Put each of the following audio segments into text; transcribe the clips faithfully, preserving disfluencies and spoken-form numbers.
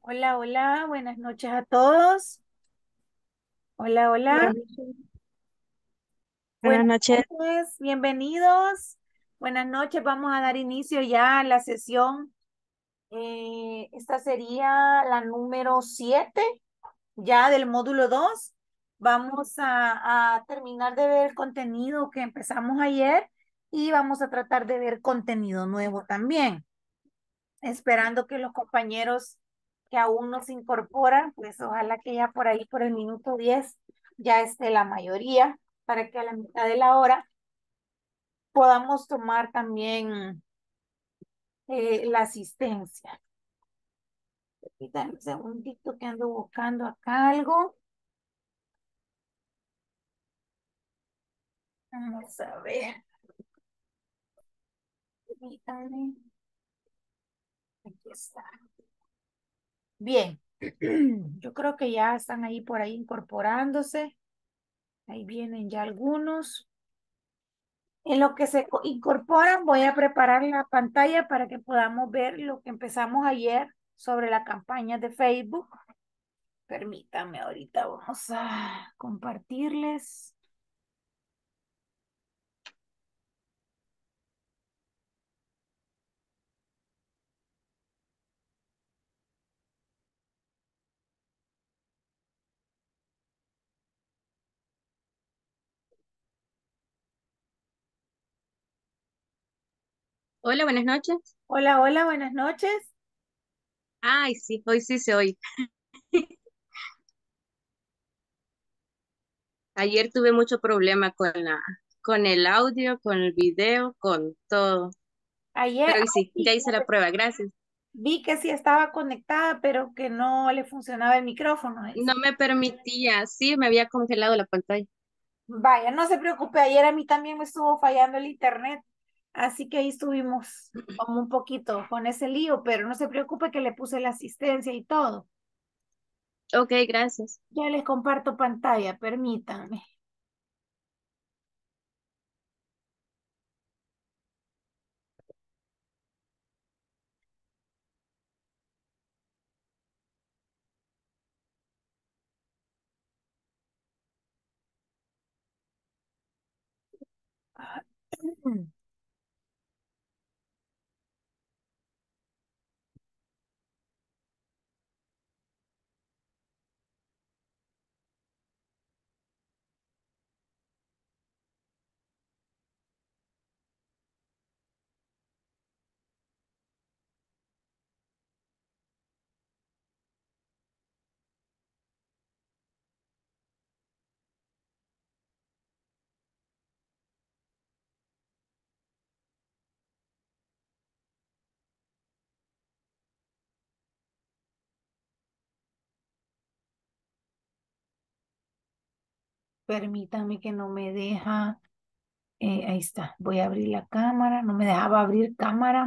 Hola, hola, buenas noches a todos. Hola, hola, Buenas noches. Buenas buenas noches. noches, bienvenidos. Buenas noches, vamos a dar inicio ya a la sesión. Eh, esta sería la número siete ya del módulo dos. Vamos a, a terminar de ver el contenido que empezamos ayer y vamos a tratar de ver contenido nuevo también. Esperando que los compañeros que aún no se incorporan, pues ojalá que ya por ahí, por el minuto diez ya esté la mayoría, para que a la mitad de la hora podamos tomar también eh, la asistencia. Permítanme un segundito que ando buscando acá algo. Vamos a ver. Permítanme. Aquí está. Bien. Yo creo que ya están ahí por ahí incorporándose. Ahí vienen ya algunos. En lo que se co- incorporan, voy a preparar la pantalla para que podamos ver lo que empezamos ayer sobre la campaña de Facebook. Permítame, ahorita vamos a compartirles. Hola, buenas noches. Hola, hola, buenas noches. Ay, sí, hoy sí se oye. Ayer tuve mucho problema con la, con el audio, con el video, con todo. Ayer Pero hoy ay, sí, ya sí, hice la prueba, gracias. vi que sí estaba conectada, pero que no le funcionaba el micrófono. No Dice. me permitía, sí, me había congelado la pantalla. Vaya, no se preocupe, ayer a mí también me estuvo fallando el internet, así que ahí estuvimos como un poquito con ese lío, pero no se preocupe que le puse la asistencia y todo. Ok, gracias. Ya les comparto pantalla, permítanme. Permítanme que no me deja. Eh, ahí está. Voy a abrir la cámara. No me dejaba abrir cámara.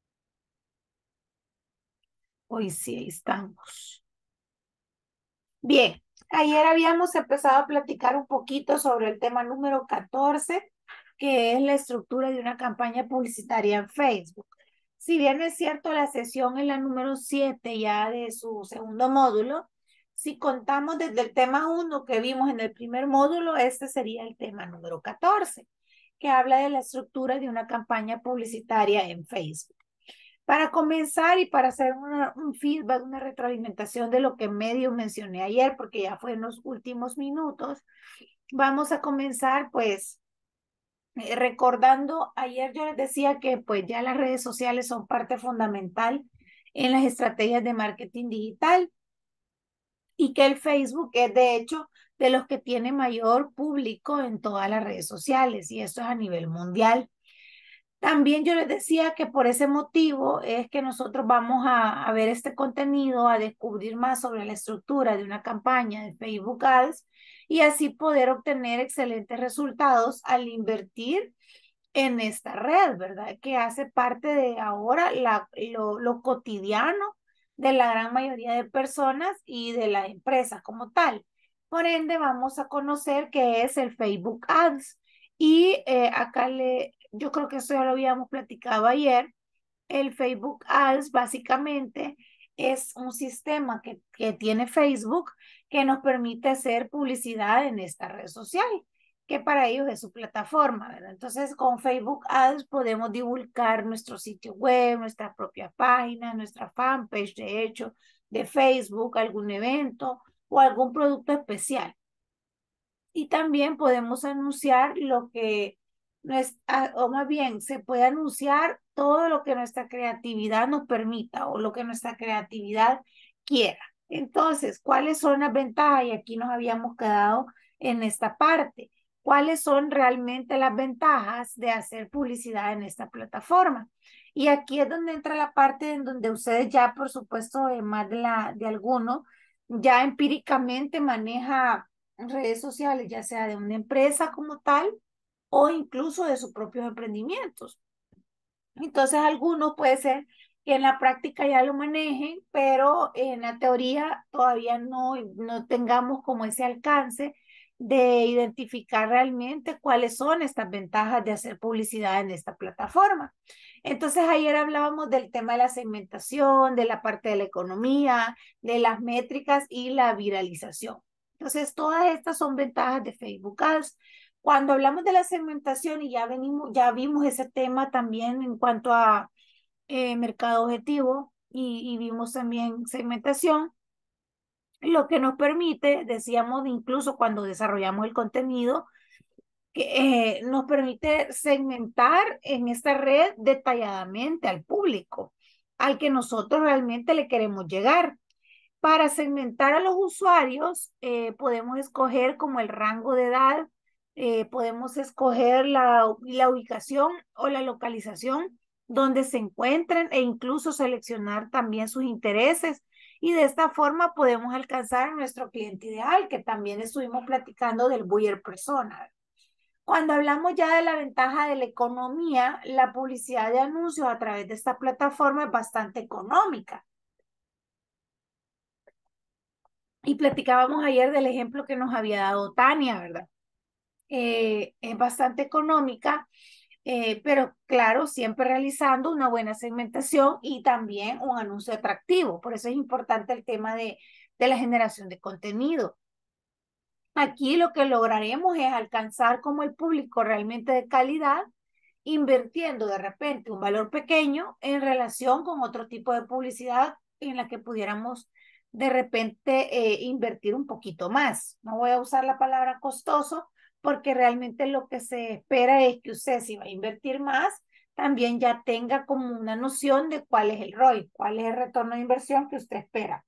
Hoy sí, ahí estamos. Bien, ayer habíamos empezado a platicar un poquito sobre el tema número catorce, que es la estructura de una campaña publicitaria en Facebook. Si bien es cierto, la sesión es la número siete ya de su segundo módulo, si contamos desde el tema uno que vimos en el primer módulo, este sería el tema número catorce, que habla de la estructura de una campaña publicitaria en Facebook. Para comenzar y para hacer una, un feedback, una retroalimentación de lo que medio mencioné ayer, porque ya fue en los últimos minutos, vamos a comenzar pues eh, recordando, ayer yo les decía que pues ya las redes sociales son parte fundamental en las estrategias de marketing digital y que el Facebook es de hecho de los que tiene mayor público en todas las redes sociales y esto es a nivel mundial. También yo les decía que por ese motivo es que nosotros vamos a, a ver este contenido, a descubrir más sobre la estructura de una campaña de Facebook Ads y así poder obtener excelentes resultados al invertir en esta red, ¿verdad? Que hace parte de ahora la, lo, lo cotidiano de la gran mayoría de personas y de la empresa como tal. Por ende, vamos a conocer qué es el Facebook Ads. Y eh, acá le, yo creo que eso ya lo habíamos platicado ayer. El Facebook Ads básicamente es un sistema que, que tiene Facebook que nos permite hacer publicidad en esta red social, que para ellos es su plataforma, ¿verdad? Entonces, con Facebook Ads podemos divulgar nuestro sitio web, nuestra propia página, nuestra fanpage, de hecho, de Facebook, algún evento o algún producto especial. Y también podemos anunciar lo que, nuestra, o más bien, se puede anunciar todo lo que nuestra creatividad nos permita o lo que nuestra creatividad quiera. Entonces, ¿cuáles son las ventajas? Y aquí nos habíamos quedado en esta parte. ¿Cuáles son realmente las ventajas de hacer publicidad en esta plataforma? Y aquí es donde entra la parte en donde ustedes ya, por supuesto, eh, más de, la, de alguno, ya empíricamente maneja redes sociales, ya sea de una empresa como tal o incluso de sus propios emprendimientos. Entonces, algunos puede ser que en la práctica ya lo manejen, pero en la teoría todavía no, no tengamos como ese alcance de identificar realmente cuáles son estas ventajas de hacer publicidad en esta plataforma. Entonces, ayer hablábamos del tema de la segmentación, de la parte de la economía, de las métricas y la viralización. Entonces, todas estas son ventajas de Facebook Ads. Cuando hablamos de la segmentación y ya venimos, ya vimos ese tema también en cuanto a eh, mercado objetivo y, y vimos también segmentación, lo que nos permite, decíamos incluso cuando desarrollamos el contenido, que eh, nos permite segmentar en esta red detalladamente al público, al que nosotros realmente le queremos llegar. Para segmentar a los usuarios, eh, podemos escoger como el rango de edad, eh, podemos escoger la, la ubicación o la localización donde se encuentren e incluso seleccionar también sus intereses. Y de esta forma podemos alcanzar a nuestro cliente ideal, que también estuvimos platicando del buyer persona. Cuando hablamos ya de la ventaja de la economía, la publicidad de anuncios a través de esta plataforma es bastante económica. Y platicábamos ayer del ejemplo que nos había dado Tania, ¿verdad? Eh, es bastante económica, eh, pero claro, siempre realizando una buena segmentación y también un anuncio atractivo. Por eso es importante el tema de, de la generación de contenido. Aquí lo que lograremos es alcanzar como el público realmente de calidad, invirtiendo de repente un valor pequeño en relación con otro tipo de publicidad en la que pudiéramos de repente eh, invertir un poquito más. No voy a usar la palabra costoso porque realmente lo que se espera es que usted, si va a invertir más, también ya tenga como una noción de cuál es el R O I, cuál es el retorno de inversión que usted espera.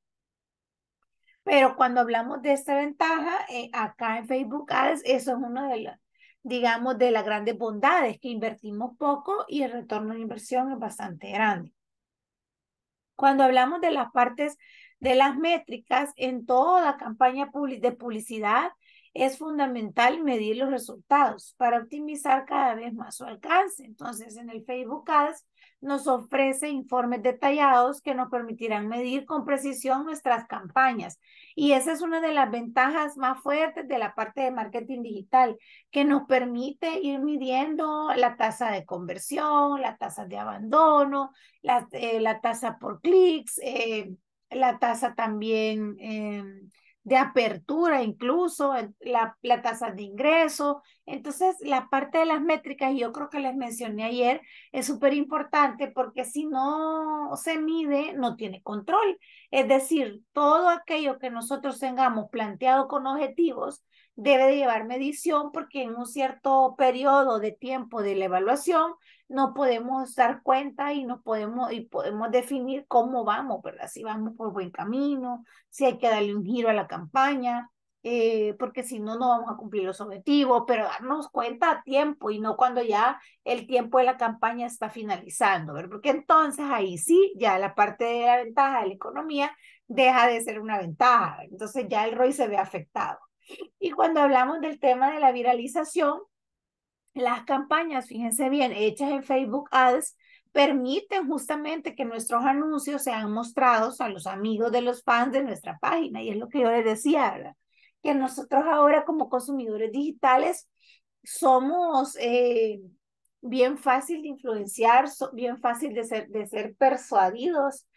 Pero cuando hablamos de esta ventaja, eh, acá en Facebook Ads, eso es uno de las, digamos, de las grandes bondades, que invertimos poco y el retorno de inversión es bastante grande. Cuando hablamos de las partes de las métricas, en toda campaña de publicidad es fundamental medir los resultados para optimizar cada vez más su alcance. Entonces, en el Facebook Ads nos ofrece informes detallados que nos permitirán medir con precisión nuestras campañas. Y esa es una de las ventajas más fuertes de la parte de marketing digital, que nos permite ir midiendo la tasa de conversión, la tasa de abandono, la, eh, la tasa por clics, eh, la tasa también eh, de apertura, incluso la, la tasa de ingreso. Entonces, la parte de las métricas, y yo creo que les mencioné ayer, es súper importante porque si no se mide, no tiene control. Es decir, todo aquello que nosotros tengamos planteado con objetivos debe de llevar medición porque en un cierto periodo de tiempo de la evaluación no podemos dar cuenta y no podemos y podemos definir cómo vamos, ¿verdad? Si vamos por buen camino, si hay que darle un giro a la campaña, eh, porque si no, no vamos a cumplir los objetivos, pero darnos cuenta a tiempo y no cuando ya el tiempo de la campaña está finalizando, ¿verdad? Porque entonces ahí sí, ya la parte de la ventaja de la economía deja de ser una ventaja, entonces ya el R O I se ve afectado. Y cuando hablamos del tema de la viralización, las campañas, fíjense bien, hechas en Facebook Ads, permiten justamente que nuestros anuncios sean mostrados a los amigos de los fans de nuestra página. Y es lo que yo les decía, ¿verdad? Que nosotros ahora como consumidores digitales somos eh, bien fácil de influenciar, so, bien fácil de ser, de ser persuadidos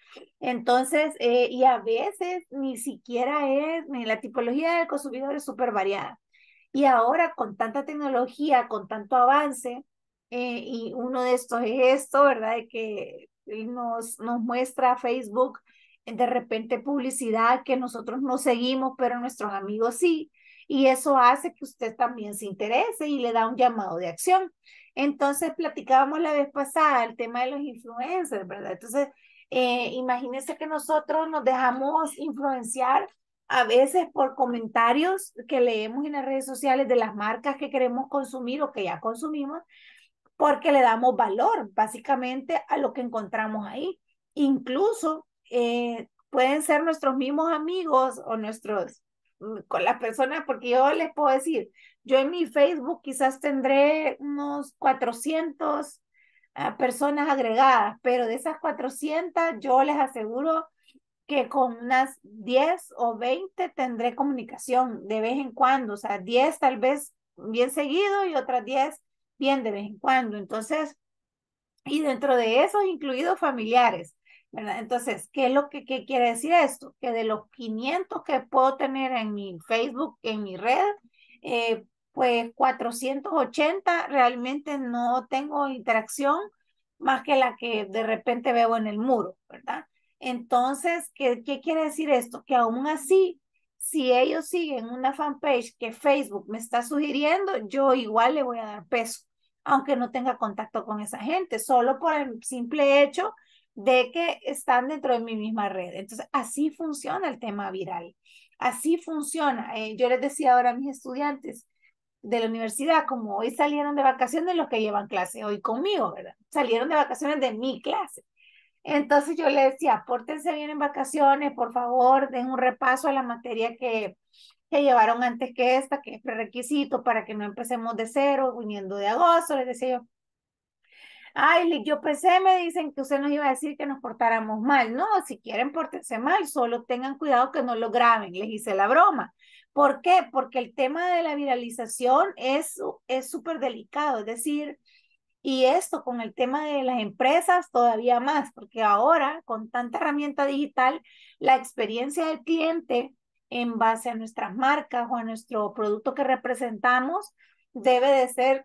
Entonces, eh, y a veces ni siquiera es, ni la tipología del consumidor es súper variada. Y ahora con tanta tecnología, con tanto avance, eh, y uno de estos es esto, ¿verdad? De que nos, nos muestra Facebook eh, de repente publicidad que nosotros no seguimos, pero nuestros amigos sí. Y eso hace que usted también se interese y le da un llamado de acción. Entonces, platicábamos la vez pasada el tema de los influencers, ¿verdad? Entonces, eh, imagínense que nosotros nos dejamos influenciar a veces por comentarios que leemos en las redes sociales de las marcas que queremos consumir o que ya consumimos, porque le damos valor básicamente a lo que encontramos ahí. Incluso eh, pueden ser nuestros mismos amigos o nuestros, mm, con las personas, porque yo les puedo decir, yo en mi Facebook quizás tendré unos cuatrocientas uh, personas agregadas, pero de esas cuatrocientas yo les aseguro que con unas diez o veinte tendré comunicación de vez en cuando, o sea, diez tal vez bien seguido y otras diez bien de vez en cuando. Entonces, y dentro de esos incluidos familiares, ¿verdad? Entonces, ¿qué es lo que qué quiere decir esto? Que de los quinientos que puedo tener en mi Facebook, en mi red, eh, pues cuatrocientos ochenta realmente no tengo interacción más que la que de repente veo en el muro, ¿verdad? Entonces, ¿qué, qué quiere decir esto? Que aún así, si ellos siguen una fanpage que Facebook me está sugiriendo, yo igual le voy a dar peso aunque no tenga contacto con esa gente, solo por el simple hecho de que están dentro de mi misma red. Entonces, así funciona el tema viral. Así funciona. Eh, yo les decía ahora a mis estudiantes de la universidad, como hoy salieron de vacaciones los que llevan clase hoy conmigo, ¿verdad? Salieron de vacaciones de mi clase. Entonces yo les decía, pórtense bien en vacaciones, por favor, den un repaso a la materia que, que llevaron antes que esta, que es prerequisito para que no empecemos de cero, viniendo de agosto, les decía yo. Ay, yo pensé, me dicen que usted nos iba a decir que nos portáramos mal. No, si quieren pórtense mal, solo tengan cuidado que no lo graben, les hice la broma. ¿Por qué? Porque el tema de la viralización es es súper delicado, es decir, y esto con el tema de las empresas todavía más, porque ahora con tanta herramienta digital, la experiencia del cliente en base a nuestras marcas o a nuestro producto que representamos debe de ser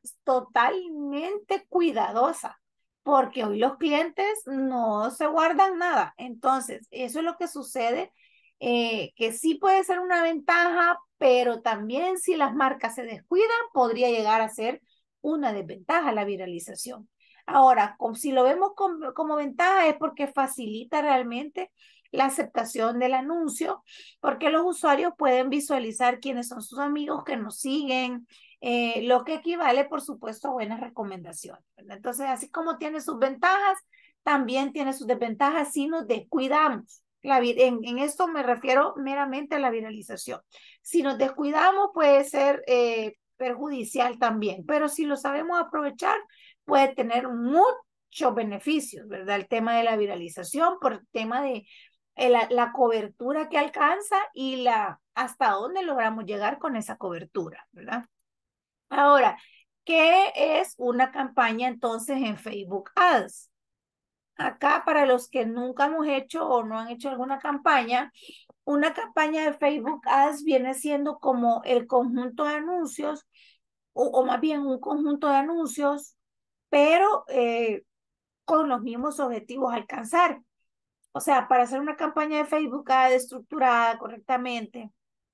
totalmente cuidadosa, porque hoy los clientes no se guardan nada. Entonces, eso es lo que sucede, eh, que sí puede ser una ventaja, pero también si las marcas se descuidan, podría llegar a ser una desventaja la viralización. Ahora, como, si lo vemos como, como ventaja es porque facilita realmente la aceptación del anuncio, porque los usuarios pueden visualizar quiénes son sus amigos que nos siguen, eh, lo que equivale, por supuesto, a buenas recomendaciones, ¿verdad? Entonces, así como tiene sus ventajas, también tiene sus desventajas si nos descuidamos. La, en, en, esto me refiero meramente a la viralización. Si nos descuidamos, puede ser eh, perjudicial también, pero si lo sabemos aprovechar, puede tener muchos beneficios, ¿verdad? El tema de la viralización, por el tema de eh, la, la cobertura que alcanza y la hasta dónde logramos llegar con esa cobertura, ¿verdad? Ahora, ¿qué es una campaña entonces en Facebook Ads? Acá, para los que nunca hemos hecho o no han hecho alguna campaña, una campaña de Facebook Ads viene siendo como el conjunto de anuncios, o, o más bien un conjunto de anuncios, pero eh, con los mismos objetivos a alcanzar. O sea, para hacer una campaña de Facebook Ads estructurada correctamente,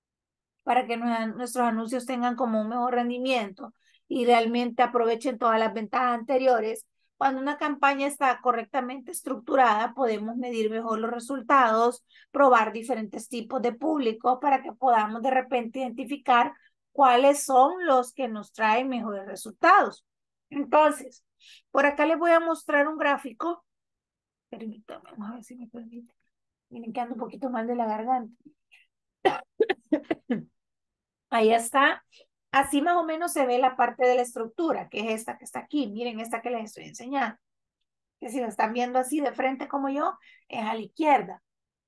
para que nuestros anuncios tengan como un mejor rendimiento y realmente aprovechen todas las ventajas anteriores. Cuando una campaña está correctamente estructurada, podemos medir mejor los resultados, probar diferentes tipos de público para que podamos de repente identificar cuáles son los que nos traen mejores resultados. Entonces, por acá les voy a mostrar un gráfico. Permítanme, vamos a ver si me permite. Miren que ando un poquito mal de la garganta. Ahí está. Así más o menos se ve la parte de la estructura, que es esta que está aquí. Miren esta que les estoy enseñando. Que si la están viendo así de frente como yo, es a la izquierda.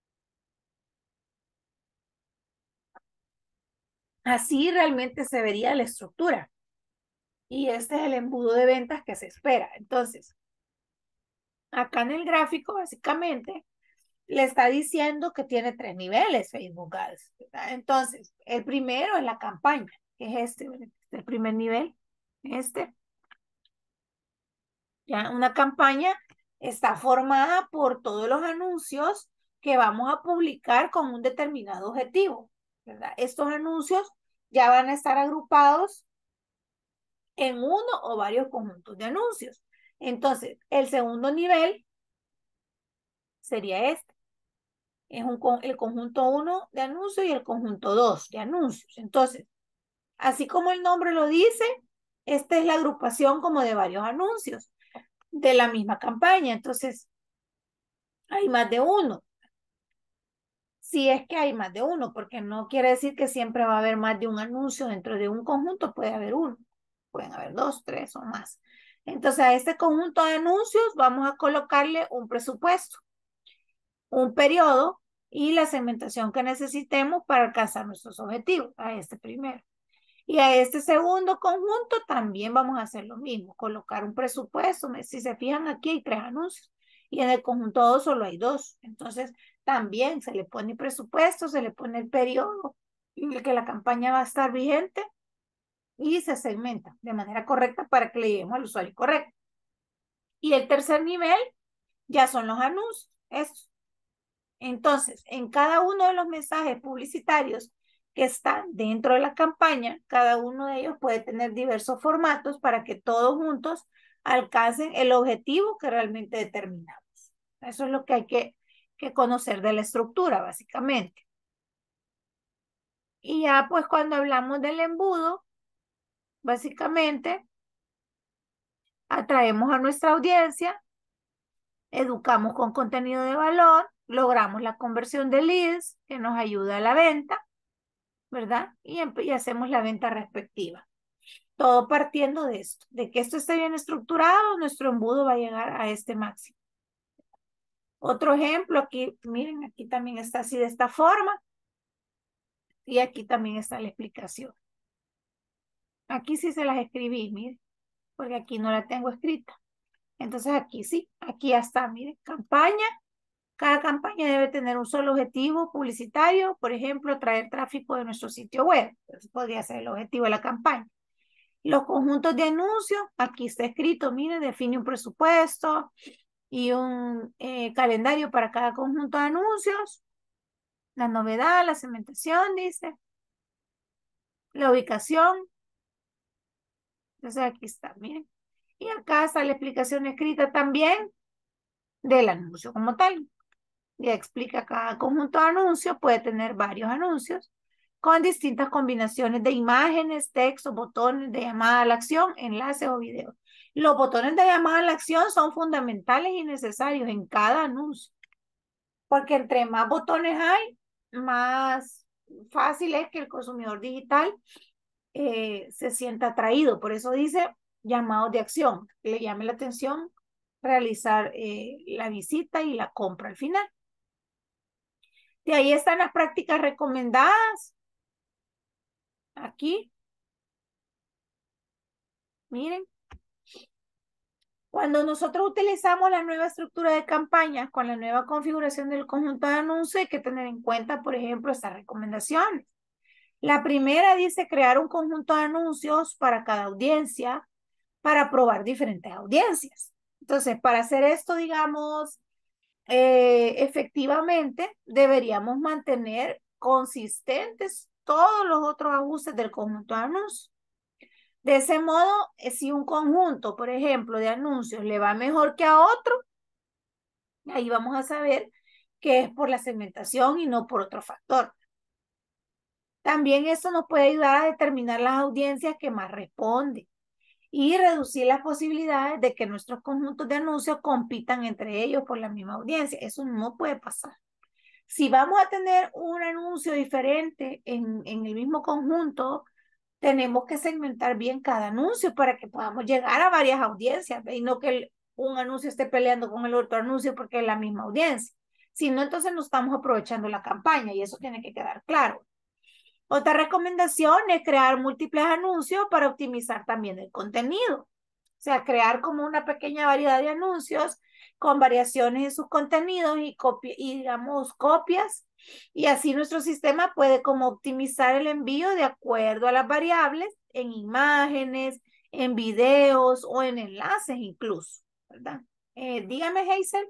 Así realmente se vería la estructura. Y este es el embudo de ventas que se espera. Entonces, acá en el gráfico, básicamente, le está diciendo que tiene tres niveles Facebook Ads, ¿verdad? Entonces, el primero es la campaña, que es este, ¿verdad? El primer nivel, este. Ya una campaña está formada por todos los anuncios que vamos a publicar con un determinado objetivo, ¿verdad? Estos anuncios ya van a estar agrupados en uno o varios conjuntos de anuncios. Entonces, el segundo nivel sería este. Es un, el conjunto uno de anuncios y el conjunto dos de anuncios. Entonces, así como el nombre lo dice, esta es la agrupación como de varios anuncios de la misma campaña. Entonces, hay más de uno. Si es que hay más de uno, porque no quiere decir que siempre va a haber más de un anuncio dentro de un conjunto, puede haber uno, pueden haber dos, tres o más. Entonces, a este conjunto de anuncios vamos a colocarle un presupuesto, un periodo y la segmentación que necesitemos para alcanzar nuestros objetivos, a este primero. Y a este segundo conjunto también vamos a hacer lo mismo, colocar un presupuesto. Si se fijan, aquí hay tres anuncios y en el conjunto dos solo hay dos. Entonces, también se le pone presupuesto, se le pone el periodo en el que la campaña va a estar vigente y se segmenta de manera correcta para que le lleguemos al usuario correcto. Y el tercer nivel ya son los anuncios, estos. Entonces, en cada uno de los mensajes publicitarios que están dentro de la campaña, cada uno de ellos puede tener diversos formatos para que todos juntos alcancen el objetivo que realmente determinamos. Eso es lo que hay que, que conocer de la estructura, básicamente. Y ya pues cuando hablamos del embudo, básicamente atraemos a nuestra audiencia, educamos con contenido de valor, logramos la conversión de leads que nos ayuda a la venta, ¿verdad? Y, y hacemos la venta respectiva. Todo partiendo de esto, de que esto esté bien estructurado, nuestro embudo va a llegar a este máximo. Otro ejemplo, aquí, miren, aquí también está así de esta forma. Y aquí también está la explicación. Aquí sí se las escribí, miren, porque aquí no la tengo escrita. Entonces aquí sí, aquí ya está, miren, campaña. Cada campaña debe tener un solo objetivo publicitario, por ejemplo, traer tráfico de nuestro sitio web. Eso podría ser el objetivo de la campaña. Los conjuntos de anuncios, aquí está escrito, miren, define un presupuesto y un eh, calendario para cada conjunto de anuncios. La novedad, la segmentación, dice. La ubicación. Entonces aquí está, miren. Y acá está la explicación escrita también del anuncio como tal. Ya explica cada conjunto de anuncios, puede tener varios anuncios con distintas combinaciones de imágenes, textos, botones de llamada a la acción, enlaces o videos. Los botones de llamada a la acción son fundamentales y necesarios en cada anuncio, porque entre más botones hay, más fácil es que el consumidor digital eh, se sienta atraído. Por eso dice llamados de acción, que le llame la atención realizar eh, la visita y la compra al final. De ahí están las prácticas recomendadas. Aquí. Miren. Cuando nosotros utilizamos la nueva estructura de campañas con la nueva configuración del conjunto de anuncios, hay que tener en cuenta, por ejemplo, estas recomendaciones. La primera dice crear un conjunto de anuncios para cada audiencia, para probar diferentes audiencias. Entonces, para hacer esto, digamos, eh, efectivamente, deberíamos mantener consistentes todos los otros ajustes del conjunto de anuncios. De ese modo, si un conjunto, por ejemplo, de anuncios le va mejor que a otro, ahí vamos a saber que es por la segmentación y no por otro factor. También esto nos puede ayudar a determinar las audiencias que más responden y reducir las posibilidades de que nuestros conjuntos de anuncios compitan entre ellos por la misma audiencia. Eso no puede pasar. Si vamos a tener un anuncio diferente en, en el mismo conjunto, tenemos que segmentar bien cada anuncio para que podamos llegar a varias audiencias, ¿ve? Y no que el, un anuncio esté peleando con el otro anuncio porque es la misma audiencia. Si no, entonces no estamos aprovechando la campaña y eso tiene que quedar claro. Otra recomendación es crear múltiples anuncios para optimizar también el contenido. O sea, crear como una pequeña variedad de anuncios con variaciones en sus contenidos y, copia, y digamos copias, y así nuestro sistema puede como optimizar el envío de acuerdo a las variables en imágenes, en videos o en enlaces incluso, ¿verdad? Eh, dígame, Hazel.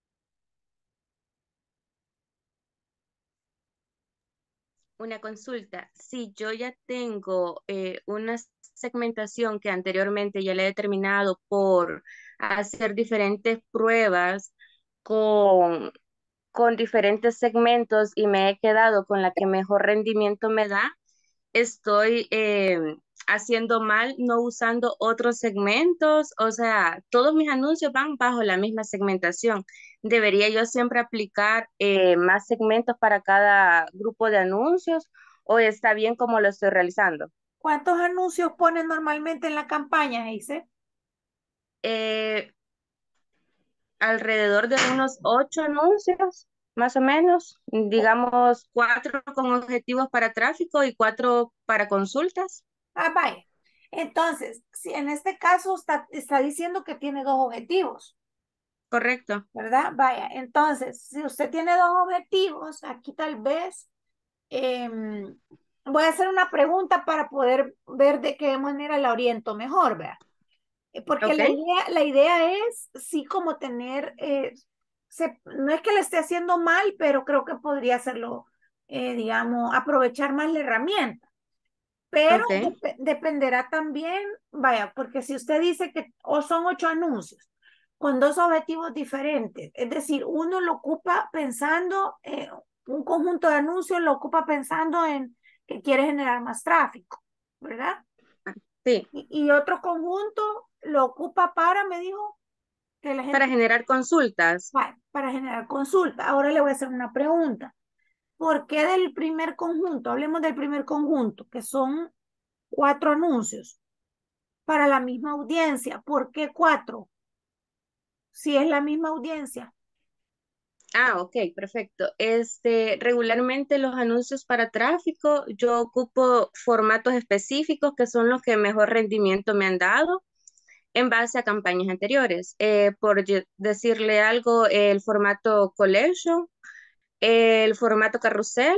Una consulta. Si yo ya tengo eh, una segmentación que anteriormente ya le he determinado por hacer diferentes pruebas con, con diferentes segmentos y me he quedado con la que mejor rendimiento me da, estoy eh, haciendo mal no usando otros segmentos, o sea, todos mis anuncios van bajo la misma segmentación. ¿Debería yo siempre aplicar eh, más segmentos para cada grupo de anuncios o está bien como lo estoy realizando? ¿Cuántos anuncios ponen normalmente en la campaña, Hazel? Eh, Alrededor de unos ocho anuncios, más o menos, digamos cuatro con objetivos para tráfico y cuatro para consultas. Ah, vaya. Entonces, si en este caso está, está diciendo que tiene dos objetivos, Correcto. ¿verdad? Vaya, entonces, si usted tiene dos objetivos, aquí tal vez em, voy a hacer una pregunta para poder ver de qué manera la oriento mejor, vea. Eh, Porque Ok, la idea, la idea es, sí, como tener, eh, se- no es que le esté haciendo mal, pero creo que podría hacerlo, eh, digamos, aprovechar más la herramienta. Pero ok. dep- dependerá también, vaya, porque si usted dice que o son ocho anuncios con dos objetivos diferentes, es decir, uno lo ocupa pensando, eh, un conjunto de anuncios lo ocupa pensando en que quiere generar más tráfico, ¿verdad? Sí, Y, y otro conjunto lo ocupa para, me dijo, que la para gente, generar consultas. vaya, para generar consulta. Ahora le voy a hacer una pregunta. ¿Por qué del primer conjunto? Hablemos del primer conjunto, que son cuatro anuncios para la misma audiencia. ¿Por qué cuatro? Si es la misma audiencia. Ah, ok, perfecto. Este, regularmente los anuncios para tráfico, yo ocupo formatos específicos que son los que mejor rendimiento me han dado en base a campañas anteriores. Eh, por ye- decirle algo, el formato collection, el formato carrusel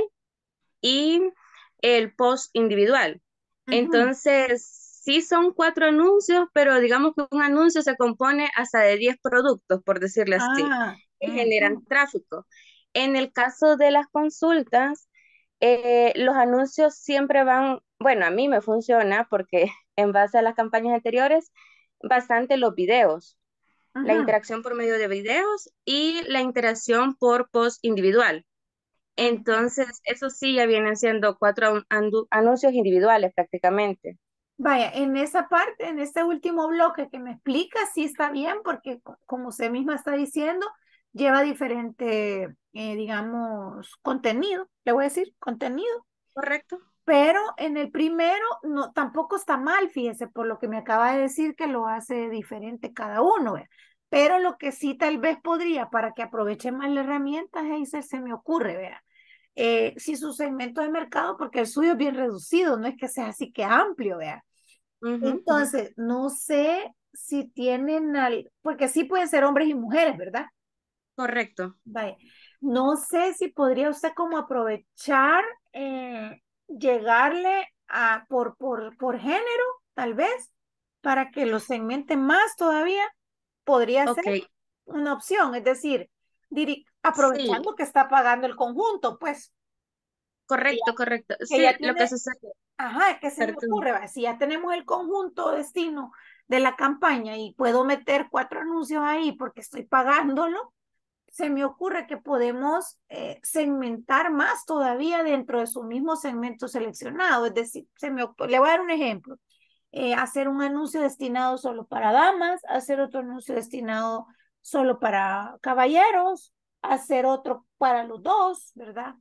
y el post individual. Ujú. Entonces, sí son cuatro anuncios, pero digamos que un anuncio se compone hasta de diez productos, por decirlo así, Ah, que generan ujú. tráfico. En el caso de las consultas, eh, los anuncios siempre van, bueno, a mí me funciona porque en base a las campañas anteriores, bastante los videos, la Ujú. interacción por medio de videos y la interacción por post individual. Ujú. Entonces, eso sí ya vienen siendo cuatro an- andu- anuncios individuales prácticamente. Vaya, en esa parte, en este último bloque que me explica, sí está bien, porque co- como usted misma está diciendo, lleva diferente, eh, digamos, contenido, le voy a decir, contenido. ¿Correcto? Pero en el primero no, tampoco está mal, fíjese, por lo que me acaba de decir que lo hace diferente cada uno, ¿vea? Pero lo que sí tal vez podría, para que aproveche más la herramienta, Hazel, se me ocurre, vea. Eh, si su segmento de mercado, porque el suyo es bien reducido, no es que sea así que amplio, vea. Ujú, ujú. Entonces, no sé si tienen, al, porque sí pueden ser hombres y mujeres, ¿verdad? Correcto. Vaya, no sé si podría usted como aprovechar, eh, llegarle a por, por, por género, tal vez, para que lo segmente más todavía, podría ser Ok, una opción, es decir, diri- sí, aprovechando que está pagando el conjunto, pues, que ya, correcto, correcto. que Sí, ya lo que tiene, sucede, ajá, ¿qué se me perdón. ocurre? Va, si ya tenemos el conjunto destino de la campaña y puedo meter cuatro anuncios ahí porque estoy pagándolo, se me ocurre que podemos, eh, segmentar más todavía dentro de su mismo segmento seleccionado. Es decir, se me, le voy a dar un ejemplo. Eh, hacer un anuncio destinado solo para damas, hacer otro anuncio destinado solo para caballeros, hacer otro para los dos, ¿verdad?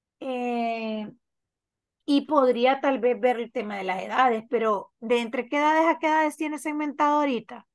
Eh, y podría tal vez ver el tema de las edades, pero ¿de entre qué edades a qué edades tiene segmentado ahorita?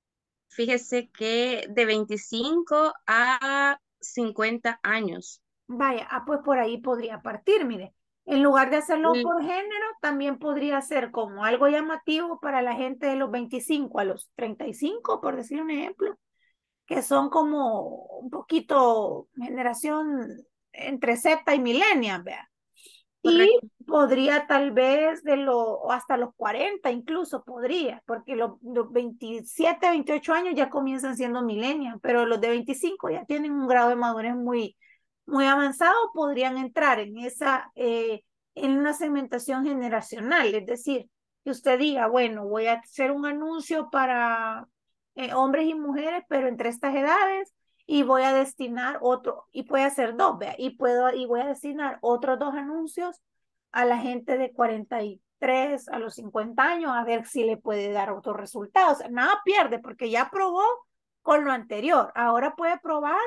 Fíjese que de veinticinco a cincuenta años. Vaya, ah, pues por ahí podría partir, mire. En lugar de hacerlo Mm, por género, también podría ser como algo llamativo para la gente de los veinticinco a los treinta y cinco, por decir un ejemplo. que son como un poquito generación entre Z y millennials, vea. Y correcto. podría tal vez de lo, o hasta los cuarenta incluso podría, porque los, los veintisiete, veintiocho años ya comienzan siendo millennials, pero los de veinticinco ya tienen un grado de madurez muy, muy avanzado, podrían entrar en esa, eh, en una segmentación generacional, es decir, que usted diga, bueno, voy a hacer un anuncio para eh, hombres y mujeres, pero entre estas edades, y voy a destinar otro, y puede hacer dos, vea, y puedo, y voy a destinar otros dos anuncios a la gente de cuarenta y tres a los cincuenta años, a ver si le puede dar otros resultados. Nada pierde, porque ya probó con lo anterior. Ahora puede probar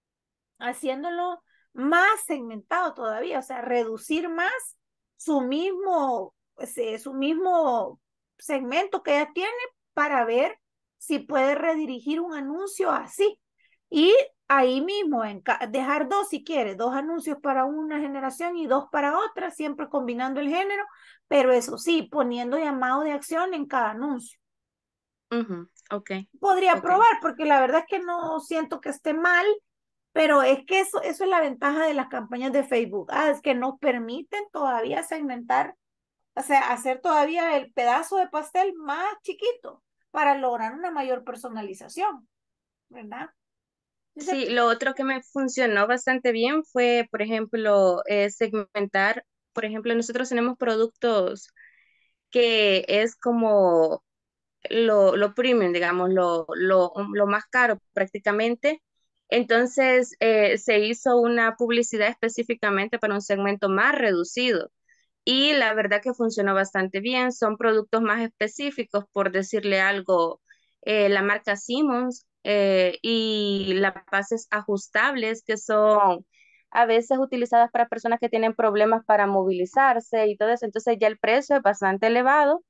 haciéndolo más segmentado todavía, o sea, reducir más su mismo, pues, eh, su mismo segmento que ya tiene para ver si puede redirigir un anuncio así. Y ahí mismo, en dejar dos si quiere, dos anuncios para una generación y dos para otra, siempre combinando el género, pero eso sí, poniendo llamado de acción en cada anuncio. Ujú, ok, Podría ok. probar, porque la verdad es que no siento que esté mal, pero es que eso, eso es la ventaja de las campañas de Facebook. Ah, es que nos permiten todavía segmentar, o sea, hacer todavía el pedazo de pastel más chiquito para lograr una mayor personalización, ¿verdad? Dice, Sí, lo otro que me funcionó bastante bien fue, por ejemplo, eh, segmentar. Por ejemplo, nosotros tenemos productos que es como lo, lo premium, digamos, lo, lo, lo más caro prácticamente. Entonces, eh, se hizo una publicidad específicamente para un segmento más reducido. Y la verdad que funcionó bastante bien. Son productos más específicos, por decirle algo, eh, la marca Simmons eh, y las bases ajustables que son a veces utilizadas para personas que tienen problemas para movilizarse y todo eso. Entonces ya el precio es bastante elevado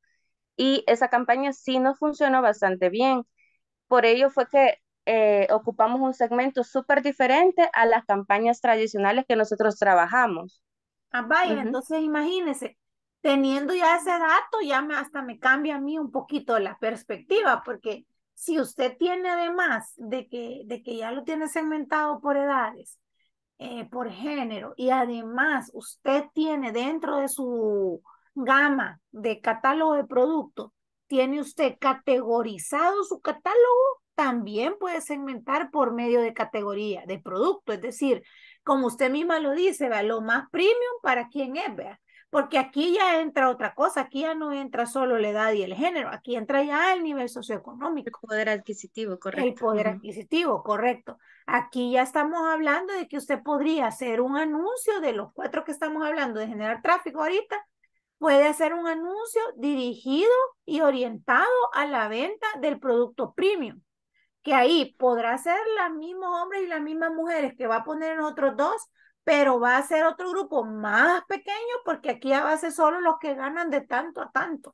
y esa campaña sí nos funcionó bastante bien. Por ello fue que eh, ocupamos un segmento súper diferente a las campañas tradicionales que nosotros trabajamos. ah, vaya, Ujú. entonces imagínese, teniendo ya ese dato, ya me, hasta me cambia a mí un poquito la perspectiva, porque si usted tiene además de que, de que ya lo tiene segmentado por edades, eh, por género, y además usted tiene dentro de su gama de catálogo de productos, tiene usted categorizado su catálogo, también puede segmentar por medio de categoría de producto, es decir, como usted misma lo dice, vea, lo más premium para quién es, vea, porque aquí ya entra otra cosa, aquí ya no entra solo la edad y el género, aquí entra ya el nivel El socioeconómico. poder adquisitivo, El correcto. poder Ujú. adquisitivo, correcto. Aquí ya estamos hablando de que usted podría hacer un anuncio de los cuatro que estamos hablando de generar tráfico ahorita, puede hacer un anuncio dirigido y orientado a la venta del producto premium, que ahí podrá ser los mismos hombres y las mismas mujeres que va a poner en otros dos, pero va a ser otro grupo más pequeño porque aquí ya va a ser solo los que ganan de tanto a tanto.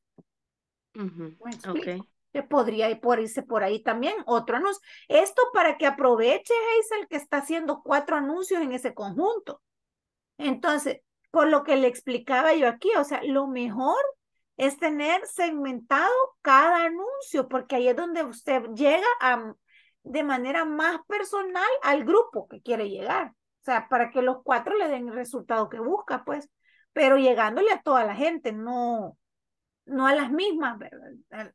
Ujú, Me ok. explico. Que podría ir por irse por ahí también otro anuncio. Esto para que aproveche Hazel que está haciendo cuatro anuncios en ese conjunto. Entonces, por lo que le explicaba yo aquí, o sea, lo mejor es tener segmentado cada anuncio, porque ahí es donde usted llega a, de manera más personal al grupo que quiere llegar. O sea, para que los cuatro le den el resultado que busca, pues, pero llegándole a toda la gente, no, no a las mismas, ¿verdad?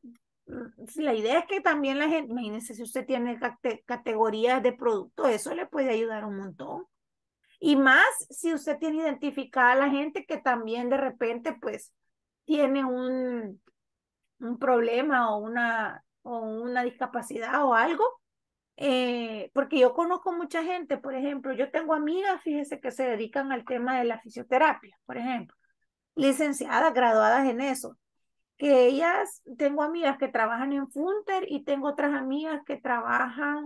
La idea es que también la gente, imagínense si usted tiene cate categorías de producto, eso le puede ayudar un montón. Y más si usted tiene identificada a la gente que también de repente pues tiene un, un problema o una, o una discapacidad o algo. Eh, porque yo conozco mucha gente, por ejemplo, yo tengo amigas, fíjese, que se dedican al tema de la fisioterapia, por ejemplo, licenciadas, graduadas en eso, que ellas, tengo amigas que trabajan en Funter y tengo otras amigas que trabajan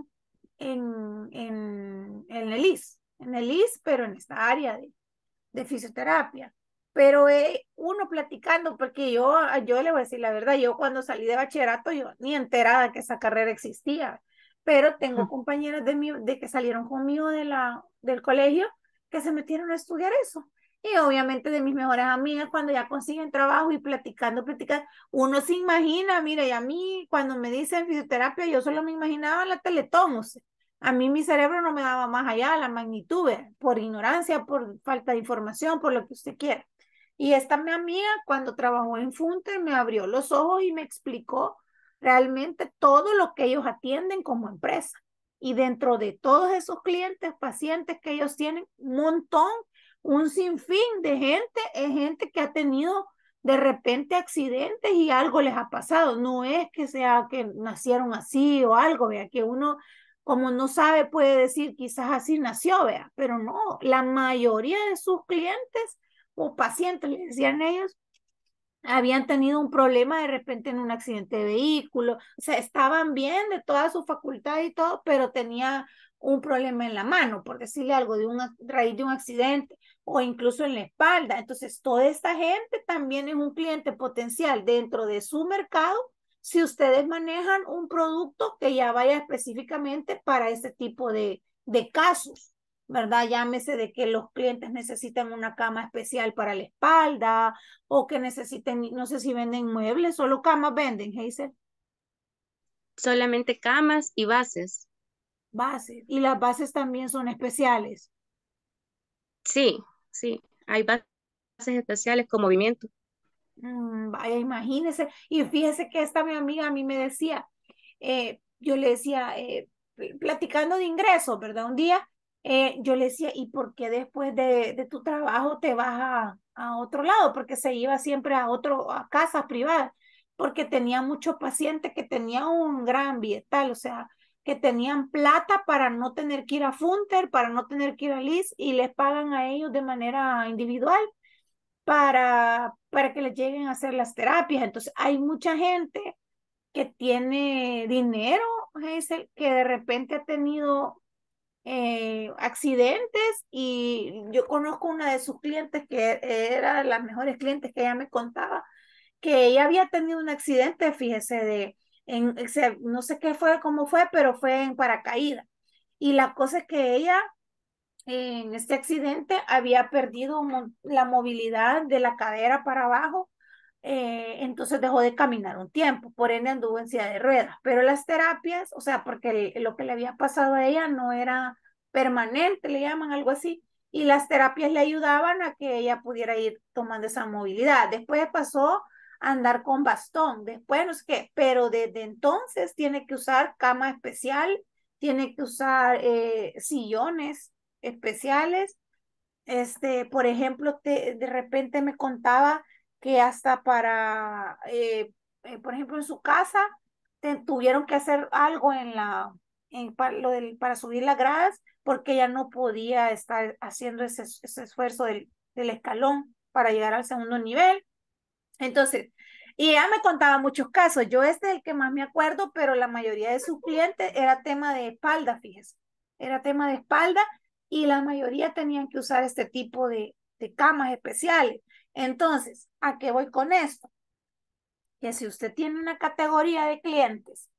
en, en, en el I S, en el I S, pero en esta área de, de fisioterapia. Pero eh, uno platicando, porque yo, yo le voy a decir la verdad, yo cuando salí de bachillerato, yo ni enterada que esa carrera existía, pero tengo compañeras de, mi, de que salieron conmigo de la, del colegio que se metieron a estudiar eso. Y obviamente de mis mejores amigas cuando ya consiguen trabajo y platicando, platicando, uno se imagina, mira, y a mí cuando me dicen fisioterapia, yo solo me imaginaba la Teletón, o sea, a mí mi cerebro no me daba más allá la magnitud, ¿ve? Por ignorancia, por falta de información, por lo que usted quiera. Y esta mi amiga cuando trabajó en Funter me abrió los ojos y me explicó realmente todo lo que ellos atienden como empresa. Y dentro de todos esos clientes, pacientes que ellos tienen, un montón, un sinfín de gente, es gente que ha tenido de repente accidentes y algo les ha pasado. No es que sea que nacieron así o algo, vea, que uno como no sabe puede decir quizás así nació, vea, pero no, la mayoría de sus clientes o pacientes, le decían ellos, habían tenido un problema de repente en un accidente de vehículo, o sea, estaban bien de toda su facultad y todo, pero tenía un problema en la mano, por decirle algo, de una raíz de un accidente o incluso en la espalda. Entonces, toda esta gente también es un cliente potencial dentro de su mercado si ustedes manejan un producto que ya vaya específicamente para este tipo de, de casos. ¿Verdad? Llámese de que los clientes necesitan una cama especial para la espalda o que necesiten, no sé si venden muebles, solo camas venden, Hazel, Solamente camas y bases. bases. Y las bases también son especiales. Sí, sí, hay bases especiales con movimiento. Mm, vaya, imagínese. Y fíjese que esta mi amiga a mí me decía, eh, yo le decía, eh, platicando de ingresos, ¿verdad? Un día eh, yo le decía, ¿y por qué después de, de tu trabajo te vas a, a otro lado? Porque se iba siempre a otro, a casas privadas, porque tenía muchos pacientes que tenían un gran bietal, o sea, que tenían plata para no tener que ir a Funter, para no tener que ir a Liz y les pagan a ellos de manera individual para, para que les lleguen a hacer las terapias. Entonces, hay mucha gente que tiene dinero, Hazel, que de repente ha tenido eh, accidentes y yo conozco una de sus clientes que era de las mejores clientes que ella me contaba, que ella había tenido un accidente, fíjese, de, en, no sé qué fue, cómo fue, pero fue en paracaídas. Y la cosa es que ella en este accidente había perdido la movilidad de la cadera para abajo, eh, entonces dejó de caminar un tiempo, por ende anduvo en silla de ruedas, pero las terapias, o sea, porque el, lo que le había pasado a ella no era permanente, le llaman algo así, y las terapias le ayudaban a que ella pudiera ir tomando esa movilidad. Después pasó a andar con bastón, después no sé qué, pero desde entonces tiene que usar cama especial, tiene que usar eh, sillones especiales. Este, por ejemplo, te, de repente me contaba que hasta para, eh, eh, por ejemplo, en su casa te, tuvieron que hacer algo en la, en, para, lo del, para subir las gradas porque ya no podía estar haciendo ese, ese esfuerzo del, del escalón para llegar al segundo nivel. Entonces, y ella me contaba muchos casos. Yo este es el que más me acuerdo, pero la mayoría de sus clientes era tema de espalda, fíjese. Era tema de espalda y la mayoría tenían que usar este tipo de, de camas especiales. Entonces, ¿a qué voy con esto? Que si usted tiene una categoría de clientes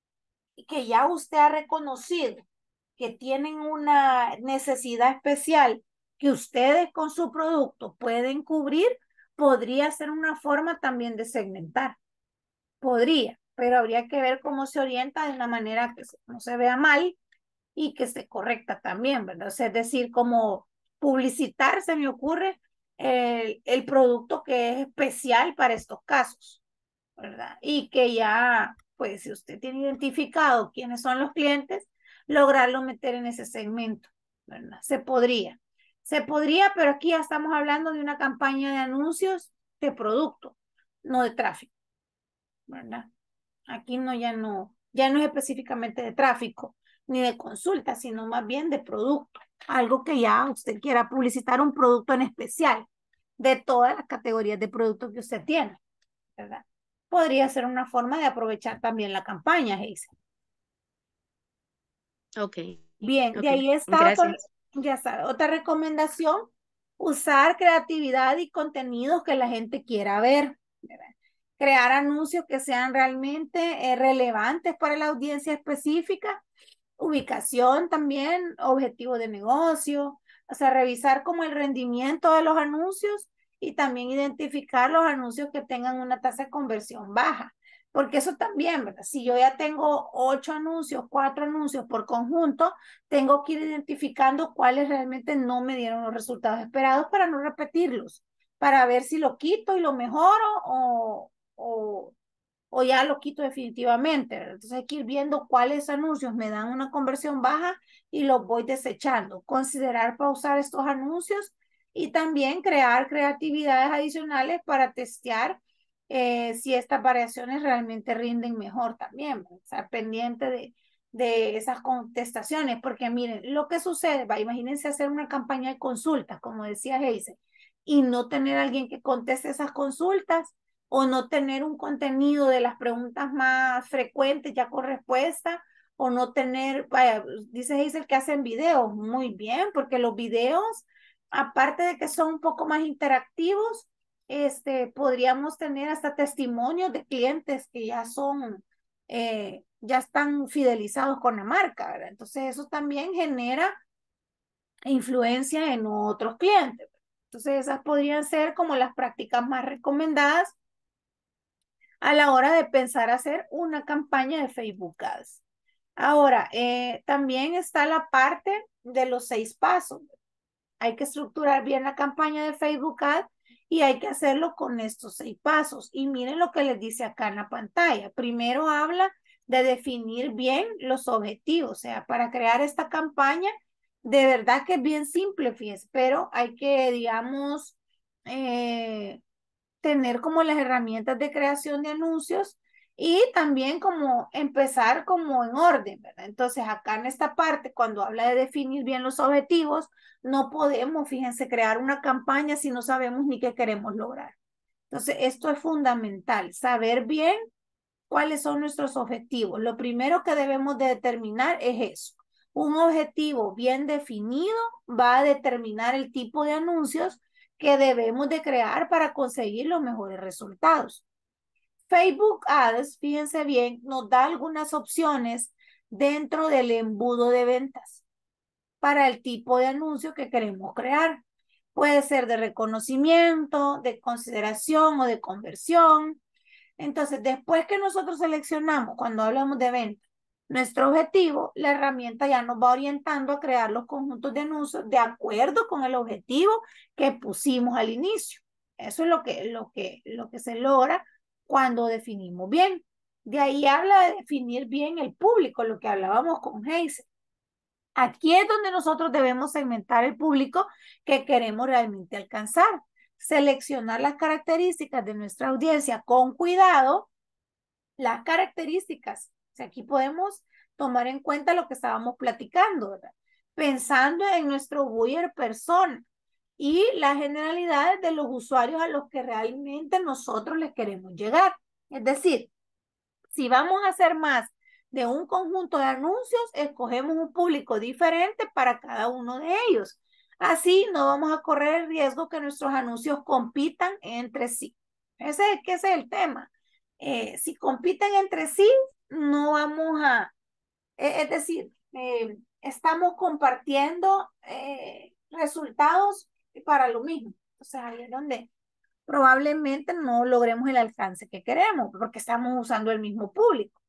y que ya usted ha reconocido que tienen una necesidad especial que ustedes con su producto pueden cubrir, podría ser una forma también de segmentar. Podría, pero habría que ver cómo se orienta de una manera que no se vea mal y que esté correcta también, ¿verdad? O sea, es decir, como publicitar, se me ocurre, el, el producto que es especial para estos casos, ¿verdad? Y que ya, pues, si usted tiene identificado quiénes son los clientes, lograrlo meter en ese segmento, ¿verdad? Se podría. Se podría, pero aquí ya estamos hablando de una campaña de anuncios de producto, no de tráfico, ¿verdad? Aquí no, ya no, ya no es específicamente de tráfico ni de consulta, sino más bien de producto. Algo que ya usted quiera publicitar un producto en especial de todas las categorías de productos que usted tiene, ¿verdad? Podría ser una forma de aprovechar también la campaña, Hazel. Ok, Bien, de ok, ahí está otra, gracias. ya sabe, otra recomendación, usar creatividad y contenidos que la gente quiera ver, ¿verdad? Crear anuncios que sean realmente eh, relevantes para la audiencia específica, ubicación también, objetivo de negocio, O sea, revisar como el rendimiento de los anuncios y también identificar los anuncios que tengan una tasa de conversión baja. Porque eso también, ¿verdad? Si yo ya tengo ocho anuncios, cuatro anuncios por conjunto, tengo que ir identificando cuáles realmente no me dieron los resultados esperados para no repetirlos, para ver si lo quito y lo mejoro o, o, o ya lo quito definitivamente, ¿verdad? Entonces hay que ir viendo cuáles anuncios me dan una conversión baja y los voy desechando. Considerar pausar estos anuncios y también crear creatividades adicionales para testear eh, si estas variaciones realmente rinden mejor también, ¿verdad? Estar pendiente de, de esas contestaciones, porque miren, lo que sucede, va, imagínense hacer una campaña de consultas, como decía Heise, y no tener alguien que conteste esas consultas o no tener un contenido de las preguntas más frecuentes ya con respuesta, o no tener, vaya, dice Hazel que hacen videos, muy bien, porque los videos, aparte de que son un poco más interactivos, este, podríamos tener hasta testimonios de clientes que ya son, eh, ya están fidelizados con la marca, ¿verdad? Entonces eso también genera influencia en otros clientes. Entonces esas podrían ser como las prácticas más recomendadas a la hora de pensar hacer una campaña de Facebook Ads. Ahora, eh, también está la parte de los seis pasos. Hay que estructurar bien la campaña de Facebook Ads y hay que hacerlo con estos seis pasos. Y miren lo que les dice acá en la pantalla. Primero habla de definir bien los objetivos. O sea, para crear esta campaña, de verdad que es bien simple, fíjense, pero hay que, digamos, eh, tener como las herramientas de creación de anuncios y también como empezar como en orden, ¿verdad? Entonces acá en esta parte, cuando habla de definir bien los objetivos, no podemos, fíjense, crear una campaña si no sabemos ni qué queremos lograr. Entonces esto es fundamental, saber bien cuáles son nuestros objetivos. Lo primero que debemos de determinar es eso. Un objetivo bien definido va a determinar el tipo de anuncios que debemos de crear para conseguir los mejores resultados. Facebook Ads, fíjense bien, nos da algunas opciones dentro del embudo de ventas para el tipo de anuncio que queremos crear. Puede ser de reconocimiento, de consideración o de conversión. Entonces, después que nosotros seleccionamos, cuando hablamos de venta, nuestro objetivo, la herramienta ya nos va orientando a crear los conjuntos de anuncios de acuerdo con el objetivo que pusimos al inicio. Eso es lo que, lo que, lo que se logra cuando definimos bien. De ahí habla de definir bien el público, lo que hablábamos con Hazel. Aquí es donde nosotros debemos segmentar el público que queremos realmente alcanzar. Seleccionar las características de nuestra audiencia con cuidado, las características. O sea, aquí podemos tomar en cuenta lo que estábamos platicando, ¿verdad? Pensando en nuestro buyer persona y las generalidades de los usuarios a los que realmente nosotros les queremos llegar. Es decir, si vamos a hacer más de un conjunto de anuncios, escogemos un público diferente para cada uno de ellos. Así no vamos a correr el riesgo que nuestros anuncios compitan entre sí. Ese, que ese es el tema. Eh, si compiten entre sí, no vamos a, eh, es decir, eh, estamos compartiendo eh, resultados para lo mismo. O sea, ahí es donde probablemente no logremos el alcance que queremos porque estamos usando el mismo público.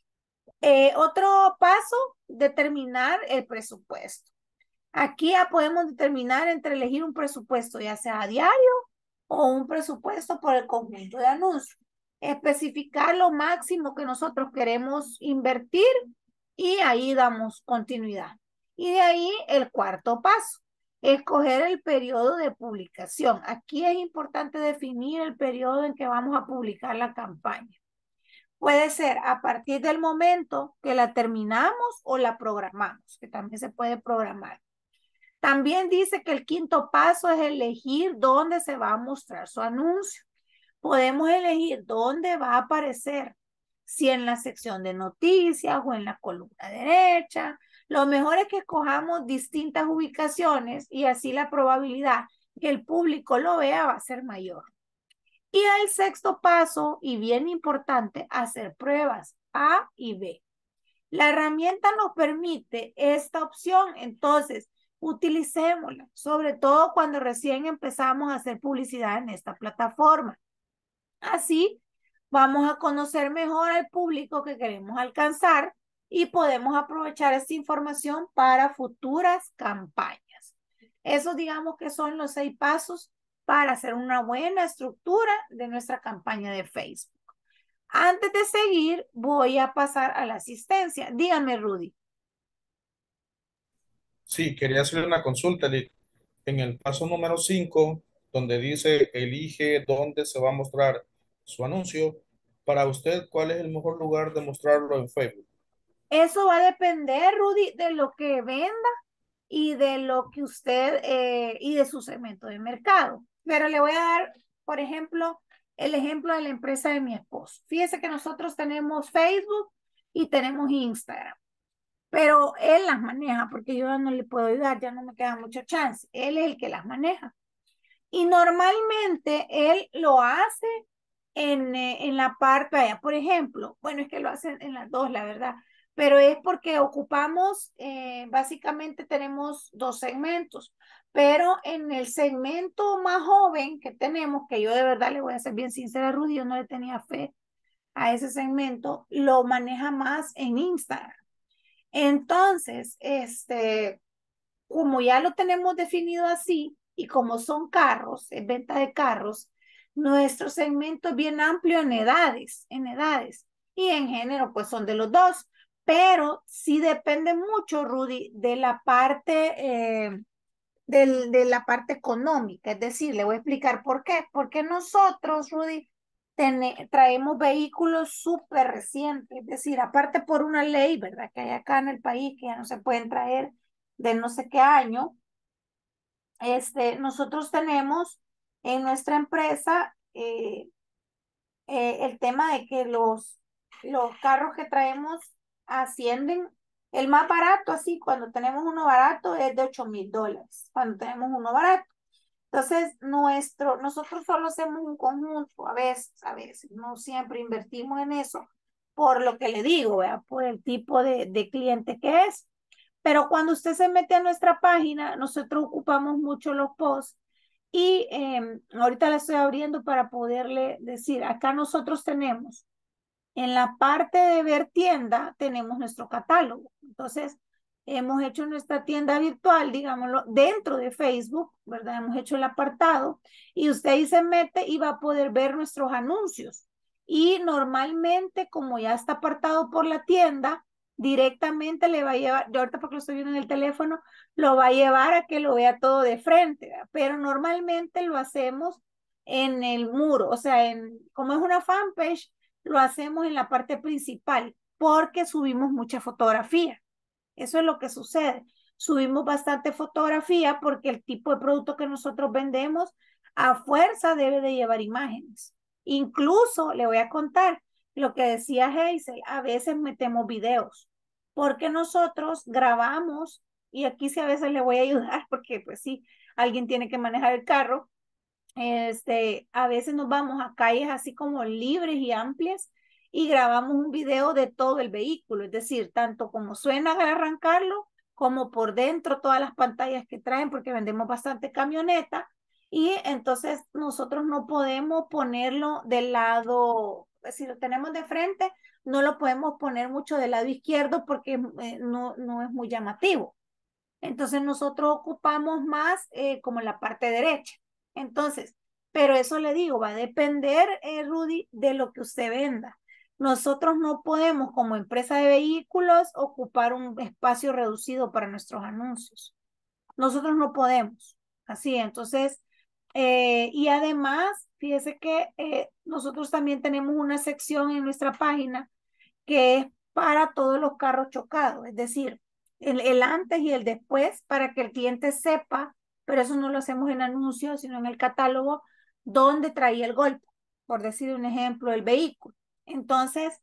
Eh, otro paso, determinar el presupuesto. Aquí ya podemos determinar entre elegir un presupuesto ya sea a diario o un presupuesto por el conjunto de anuncios. Especificar lo máximo que nosotros queremos invertir y ahí damos continuidad. Y de ahí el cuarto paso, escoger el periodo de publicación. Aquí es importante definir el periodo en que vamos a publicar la campaña. Puede ser a partir del momento que la terminamos o la programamos, que también se puede programar. También dice que el quinto paso es elegir dónde se va a mostrar su anuncio. Podemos elegir dónde va a aparecer, si en la sección de noticias o en la columna derecha. Lo mejor es que escojamos distintas ubicaciones y así la probabilidad que el público lo vea va a ser mayor. Y el sexto paso, y bien importante, hacer pruebas A y B. La herramienta nos permite esta opción, entonces utilicémosla, sobre todo cuando recién empezamos a hacer publicidad en esta plataforma. Así vamos a conocer mejor al público que queremos alcanzar y podemos aprovechar esta información para futuras campañas. Esos digamos que son los seis pasos para hacer una buena estructura de nuestra campaña de Facebook. Antes de seguir, voy a pasar a la asistencia. Dígame, Rudy. Sí, quería hacerle una consulta, Lick. En el paso número cinco, donde dice elige dónde se va a mostrar su anuncio, para usted, ¿cuál es el mejor lugar de mostrarlo en Facebook? Eso va a depender, Rudy, de lo que venda y de lo que usted eh, y de su segmento de mercado. Pero le voy a dar, por ejemplo, el ejemplo de la empresa de mi esposo. Fíjese que nosotros tenemos Facebook y tenemos Instagram, pero él las maneja porque yo no le puedo ayudar, ya no me queda mucho chance. Él es el que las maneja. Y normalmente él lo hace en, eh, en la parte, vaya, por ejemplo, bueno, es que lo hacen en las dos, la verdad, pero es porque ocupamos, eh, básicamente tenemos dos segmentos, pero en el segmento más joven que tenemos, que yo de verdad le voy a ser bien sincera, Rudy, yo no le tenía fe a ese segmento, lo maneja más en Instagram. Entonces, este, como ya lo tenemos definido así y como son carros, es venta de carros, nuestro segmento es bien amplio en edades, en edades y en género, pues son de los dos, pero sí depende mucho, Rudy, de la parte, eh, del, de la parte económica. Es decir, le voy a explicar por qué. Porque nosotros, Rudy, tene, traemos vehículos súper recientes, es decir, aparte por una ley, ¿verdad? Que hay acá en el país que ya no se pueden traer de no sé qué año, este, nosotros tenemos en nuestra empresa eh, eh, el tema de que los, los carros que traemos ascienden, el más barato, así, cuando tenemos uno barato es de ocho mil dólares, cuando tenemos uno barato. Entonces, nuestro, nosotros solo hacemos un conjunto, a veces, a veces, no siempre invertimos en eso, por lo que le digo, ¿verdad? Por el tipo de, de cliente que es. Pero cuando usted se mete a nuestra página, nosotros ocupamos mucho los posts y eh, ahorita la estoy abriendo para poderle decir, acá nosotros tenemos, en la parte de ver tienda, tenemos nuestro catálogo. Entonces, hemos hecho nuestra tienda virtual, digámoslo, dentro de Facebook, ¿verdad? Hemos hecho el apartado y usted ahí se mete y va a poder ver nuestros anuncios. Y normalmente, como ya está apartado por la tienda, directamente le va a llevar, yo ahorita porque lo estoy viendo en el teléfono, lo va a llevar a que lo vea todo de frente, ¿verdad? Pero normalmente lo hacemos en el muro, o sea, en, como es una fanpage, lo hacemos en la parte principal porque subimos mucha fotografía. Eso es lo que sucede. Subimos bastante fotografía porque el tipo de producto que nosotros vendemos a fuerza debe de llevar imágenes. Incluso le voy a contar lo que decía Hazel, a veces metemos videos porque nosotros grabamos y aquí sí a veces le voy a ayudar porque pues sí, alguien tiene que manejar el carro. Este, a veces nos vamos a calles así como libres y amplias y grabamos un video de todo el vehículo, es decir, tanto como suena al arrancarlo, como por dentro todas las pantallas que traen, porque vendemos bastante camioneta y entonces nosotros no podemos ponerlo del lado, si lo tenemos de frente, no lo podemos poner mucho del lado izquierdo porque eh, no, no es muy llamativo. Entonces nosotros ocupamos más eh, como la parte derecha. Entonces, pero eso le digo, va a depender, eh, Rudy, de lo que usted venda. Nosotros no podemos, como empresa de vehículos, ocupar un espacio reducido para nuestros anuncios. Nosotros no podemos. Así, entonces, eh, y además, fíjese que eh, nosotros también tenemos una sección en nuestra página que es para todos los carros chocados, es decir, el, el antes y el después para que el cliente sepa, pero eso no lo hacemos en anuncios, sino en el catálogo, dónde traía el golpe, por decir un ejemplo, el vehículo. Entonces,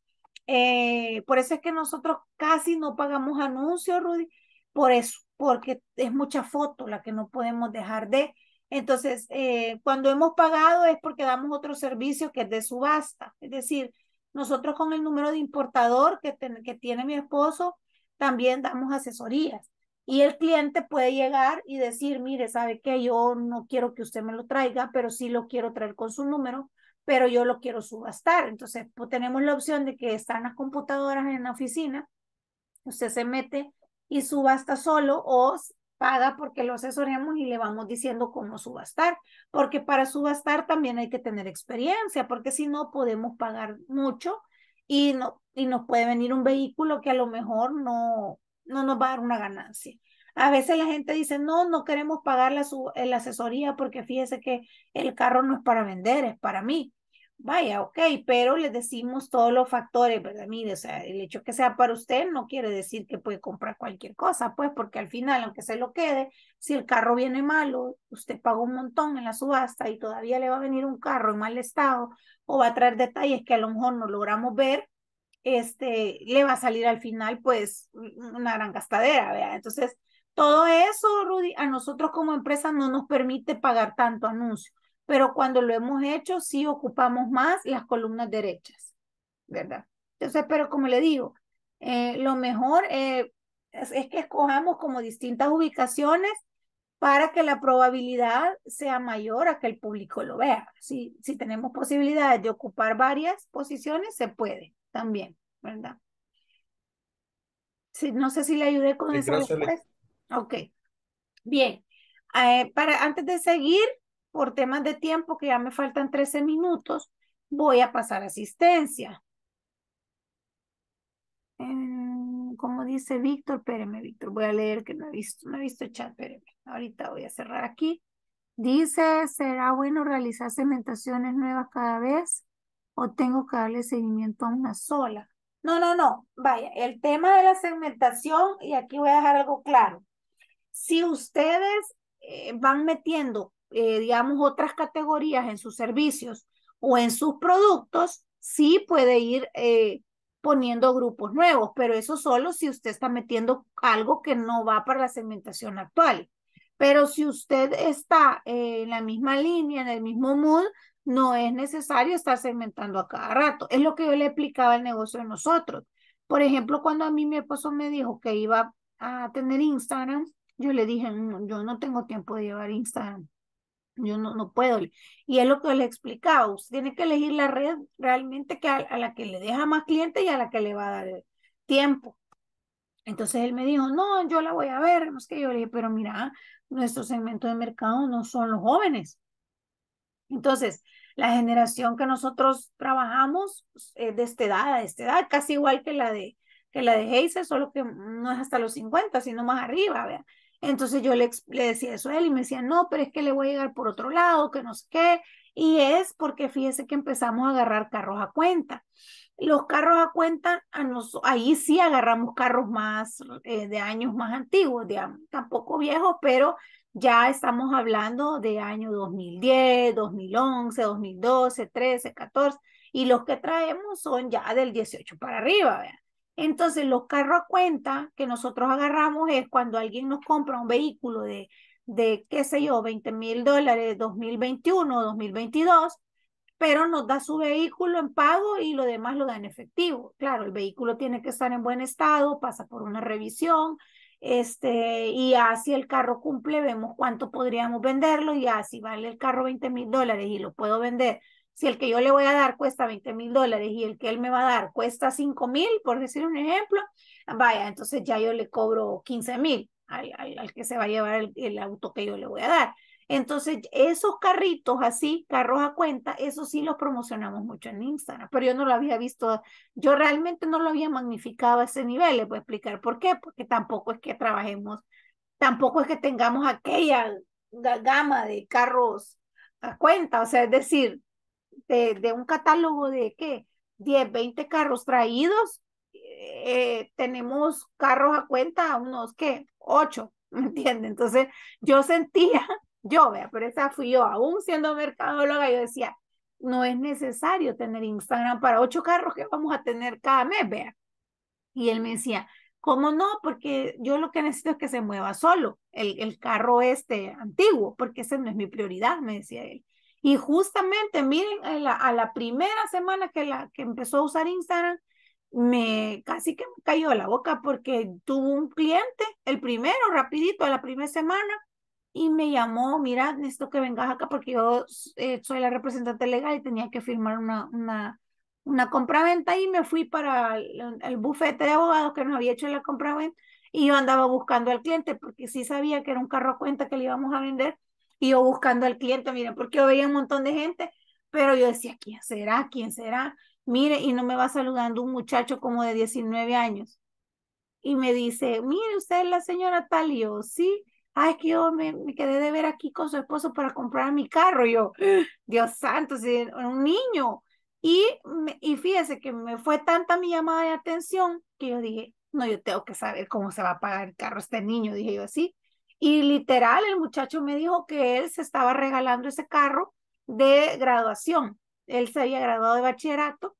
eh, por eso es que nosotros casi no pagamos anuncios, Rudy, por eso, porque es mucha foto la que no podemos dejar de. Entonces, eh, cuando hemos pagado es porque damos otro servicio que es de subasta, es decir, nosotros con el número de importador que, ten, que tiene mi esposo, también damos asesorías. Y el cliente puede llegar y decir, mire, ¿sabe qué? Yo no quiero que usted me lo traiga, pero sí lo quiero traer con su número, pero yo lo quiero subastar. Entonces, pues tenemos la opción de que están las computadoras en la oficina, usted se mete y subasta solo o paga porque lo asesoremos y le vamos diciendo cómo subastar, porque para subastar también hay que tener experiencia, porque si no podemos pagar mucho y, no, y nos puede venir un vehículo que a lo mejor no, no nos va a dar una ganancia. A veces la gente dice, no, no queremos pagar la, la asesoría porque fíjese que el carro no es para vender, es para mí. Vaya, ok, pero le decimos todos los factores, ¿verdad? Mire, o sea, el hecho que sea para usted no quiere decir que puede comprar cualquier cosa, pues, porque al final, aunque se lo quede, si el carro viene malo, usted pagó un montón en la subasta y todavía le va a venir un carro en mal estado o va a traer detalles que a lo mejor no logramos ver, este, le va a salir al final, pues, una gran gastadera, ¿verdad? Entonces, todo eso, Rudy, a nosotros como empresa no nos permite pagar tanto anuncio, pero cuando lo hemos hecho, sí ocupamos más las columnas derechas, ¿verdad? Entonces, pero como le digo, eh, lo mejor eh, es, es que escojamos como distintas ubicaciones para que la probabilidad sea mayor a que el público lo vea. Si, si tenemos posibilidades de ocupar varias posiciones, se puede también, ¿verdad? Sí, no sé si le ayudé con Sí, esa gracias, Liz. respuesta. Ok, bien. Eh, para, antes de seguir, por temas de tiempo, que ya me faltan trece minutos, voy a pasar asistencia. Eh, como dice Víctor, espéreme, Víctor, voy a leer que no he visto, no he visto el chat, espéreme. Ahorita voy a cerrar aquí. Dice, ¿será bueno realizar segmentaciones nuevas cada vez o tengo que darle seguimiento a una sola? No, no, no. Vaya, el tema de la segmentación, y aquí voy a dejar algo claro. Si ustedes eh, van metiendo, eh, digamos, otras categorías en sus servicios o en sus productos, sí puede ir eh, poniendo grupos nuevos, pero eso solo si usted está metiendo algo que no va para la segmentación actual. Pero si usted está eh, en la misma línea, en el mismo mood, no es necesario estar segmentando a cada rato. Es lo que yo le explicaba al negocio de nosotros. Por ejemplo, cuando a mí mi esposo me dijo que iba a tener Instagram, yo le dije, "No, yo no tengo tiempo de llevar Instagram, yo no, no puedo". Y es lo que le explicaba, usted tiene que elegir la red realmente que a, a la que le deja más clientes y a la que le va a dar tiempo. Entonces él me dijo, no, yo la voy a ver, no es que yo le dije, pero mira, nuestro segmento de mercado no son los jóvenes. Entonces, la generación que nosotros trabajamos es de esta edad, de esta edad, casi igual que la de, que la de Hazel, solo que no es hasta los cincuenta, sino más arriba, ¿vea? Entonces yo le, le decía eso a él y me decía, no, pero es que le voy a llegar por otro lado, que no sé qué. Y es porque fíjese que empezamos a agarrar carros a cuenta. Los carros a cuenta, a nos, ahí sí agarramos carros más eh, de años más antiguos, digamos, tampoco viejos, pero ya estamos hablando de año dos mil diez, dos mil once, dos mil doce, trece, catorce, y los que traemos son ya del dieciocho para arriba, ¿verdad? Entonces, los carros a cuenta que nosotros agarramos es cuando alguien nos compra un vehículo de, de qué sé yo, veinte mil dólares, dos mil veintiuno, dos mil veintidós, pero nos da su vehículo en pago y lo demás lo da en efectivo. Claro, el vehículo tiene que estar en buen estado, pasa por una revisión, este, y así el carro cumple, vemos cuánto podríamos venderlo, y así vale el carro veinte mil dólares y lo puedo vender. Si el que yo le voy a dar cuesta veinte mil dólares y el que él me va a dar cuesta cinco mil, por decir un ejemplo, vaya, entonces ya yo le cobro quince mil al, al, al, que se va a llevar el, el auto que yo le voy a dar. Entonces, esos carritos así, carros a cuenta, eso sí los promocionamos mucho en Instagram, pero yo no lo había visto, yo realmente no lo había magnificado a ese nivel. Les voy a explicar por qué, porque tampoco es que trabajemos, tampoco es que tengamos aquella gama de carros a cuenta, o sea, es decir, de, de un catálogo de qué, diez, veinte carros traídos, eh, tenemos carros a cuenta, unos qué, ocho, ¿me entienden? Entonces, yo sentía yo, vea, pero esa fui yo, aún siendo mercadóloga, yo decía, no es necesario tener Instagram para ocho carros que vamos a tener cada mes, vea. Y él me decía, ¿cómo no? Porque yo lo que necesito es que se mueva solo, el, el carro este antiguo, porque esa no es mi prioridad, me decía él. Y justamente, miren, a la, a la primera semana que, la, que empezó a usar Instagram, me casi que me cayó la boca porque tuvo un cliente, el primero, rapidito, a la primera semana, y me llamó, mira, necesito que vengas acá porque yo eh, soy la representante legal y tenía que firmar una, una, una compraventa y me fui para el, el bufete de abogados que nos había hecho la compraventa y yo andaba buscando al cliente porque sí sabía que era un carro a cuenta que le íbamos a vender y yo buscando al cliente, miren, porque yo veía un montón de gente, pero yo decía, ¿quién será? ¿Quién será? Mire, y no me va saludando un muchacho como de diecinueve años y me dice, mire, usted es la señora tal, y yo, sí, ay, es que yo me, me quedé de ver aquí con su esposo para comprar mi carro, y yo, Dios santo, sí, era un niño, y, me- y fíjese que me fue tanta mi llamada de atención, que yo dije, no, yo tengo que saber cómo se va a pagar el carro este niño, dije yo así, y literal, el muchacho me dijo que él se estaba regalando ese carro de graduación, él se había graduado de bachillerato,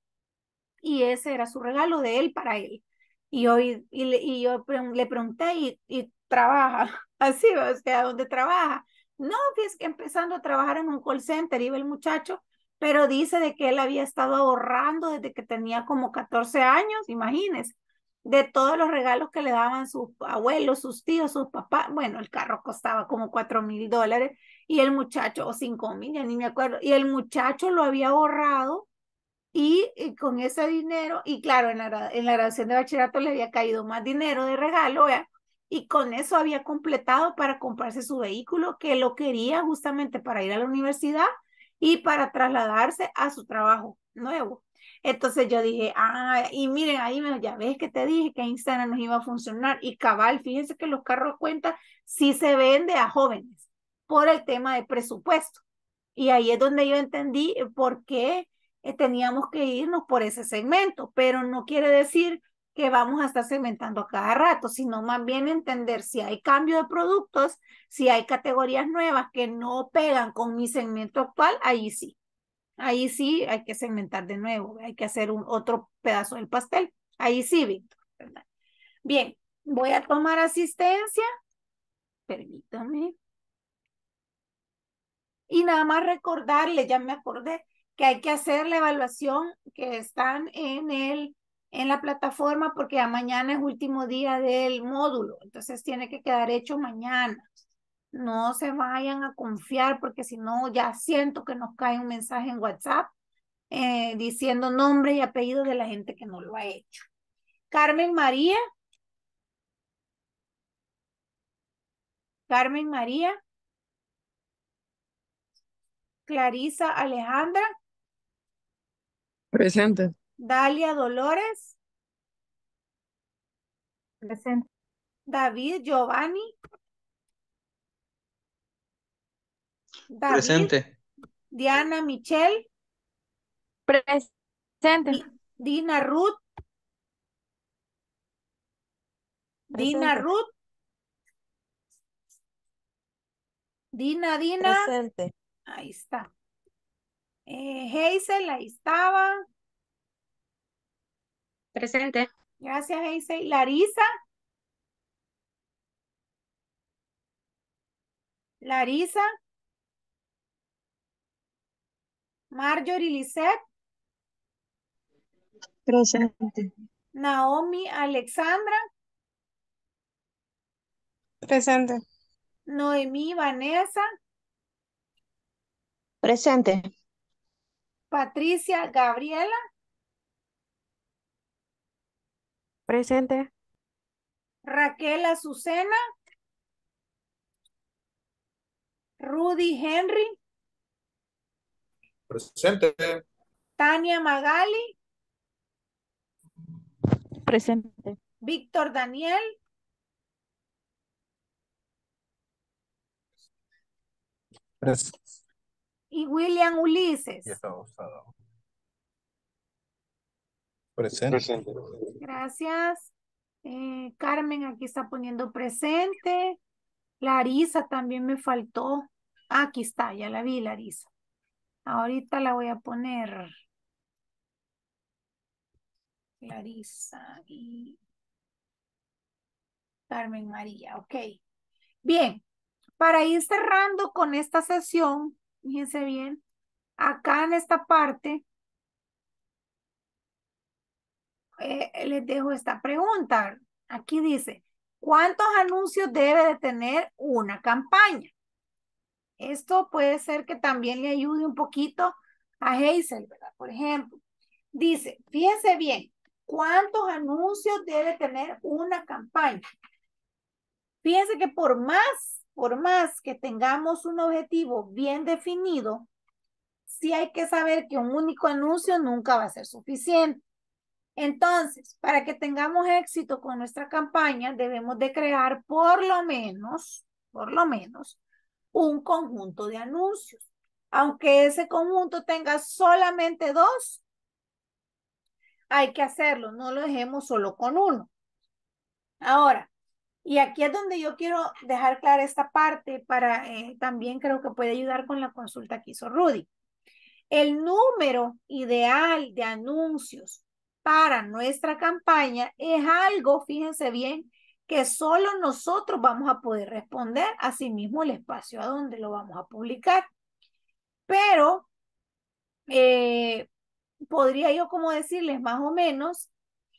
y ese era su regalo de él para él. Y yo, y, y le, y yo pre- le pregunté, ¿y, y trabaja? Así, o sea, ¿dónde trabaja? No, es que empezando a trabajar en un call center, iba el muchacho, pero dice de que él había estado ahorrando desde que tenía como catorce años, imagínense, de todos los regalos que le daban sus abuelos, sus tíos, sus papás. Bueno, el carro costaba como cuatro mil dólares y el muchacho, o cinco mil, ya ni me acuerdo, y el muchacho lo había ahorrado y, y con ese dinero, y claro, en la, en la graduación de bachillerato le había caído más dinero de regalo, ¿verdad? Y con eso había completado para comprarse su vehículo, que lo quería justamente para ir a la universidad y para trasladarse a su trabajo nuevo. Entonces yo dije, ah, y miren, ahí me, ya ves que te dije que Instagram nos iba a funcionar. Y cabal, fíjense que los carros cuenta sí se vende a jóvenes por el tema de presupuesto. Y ahí es donde yo entendí por qué eh, teníamos que irnos por ese segmento, pero no quiere decir que vamos a estar segmentando a cada rato, sino más bien entender si hay cambio de productos, si hay categorías nuevas que no pegan con mi segmento actual, ahí sí, ahí sí hay que segmentar de nuevo, hay que hacer un otro pedazo del pastel, ahí sí, Víctor, ¿verdad? Bien, voy a tomar asistencia, permítame. Y nada más recordarle, ya me acordé, que hay que hacer la evaluación que están en el, en la plataforma porque ya mañana es último día del módulo, entonces tiene que quedar hecho mañana. No se vayan a confiar porque si no ya siento que nos cae un mensaje en WhatsApp eh, diciendo nombre y apellido de la gente que no lo ha hecho. Carmen María, Carmen María, Clarisa Alejandra, Presente. Dalia Dolores, Presente. David Giovanni, David, Presente. Diana Michelle, Presente. Di- Dina Ruth, Dina Presente. Ruth, Dina Dina, Presente. ahí está. Eh, Hazel, ahí estaba. Presente. Gracias, Hazel. Larisa, Larisa, Marjorie Lisette, Presente. Naomi Alexandra, Presente. Noemí Vanessa, Presente. Patricia Gabriela, Presente. Raquel Azucena, Rudy Henry, Presente. Tania Magali, Presente. Víctor Daniel, Presente. y William Ulises. Presente. Presente. Gracias. Eh, Carmen aquí está poniendo presente. Larisa también me faltó. Ah, aquí está, ya la vi, Larisa. Ahorita la voy a poner. Larisa y Carmen María, ok. Bien, para ir cerrando con esta sesión, fíjense bien, acá en esta parte eh, les dejo esta pregunta. Aquí dice, ¿cuántos anuncios debe de tener una campaña? Esto puede ser que también le ayude un poquito a Hazel, ¿verdad? Por ejemplo, dice, fíjense bien, ¿cuántos anuncios debe tener una campaña? Fíjense que por más, por más que tengamos un objetivo bien definido, sí hay que saber que un único anuncio nunca va a ser suficiente. Entonces, para que tengamos éxito con nuestra campaña, debemos de crear por lo menos, por lo menos, un conjunto de anuncios. Aunque ese conjunto tenga solamente dos, hay que hacerlo, no lo dejemos solo con uno. Ahora, y aquí es donde yo quiero dejar clara esta parte para, eh, también creo que puede ayudar con la consulta que hizo Rudy. El número ideal de anuncios para nuestra campaña es algo, fíjense bien, que solo nosotros vamos a poder responder, asimismo el espacio a donde lo vamos a publicar. Pero eh, podría yo como decirles más o menos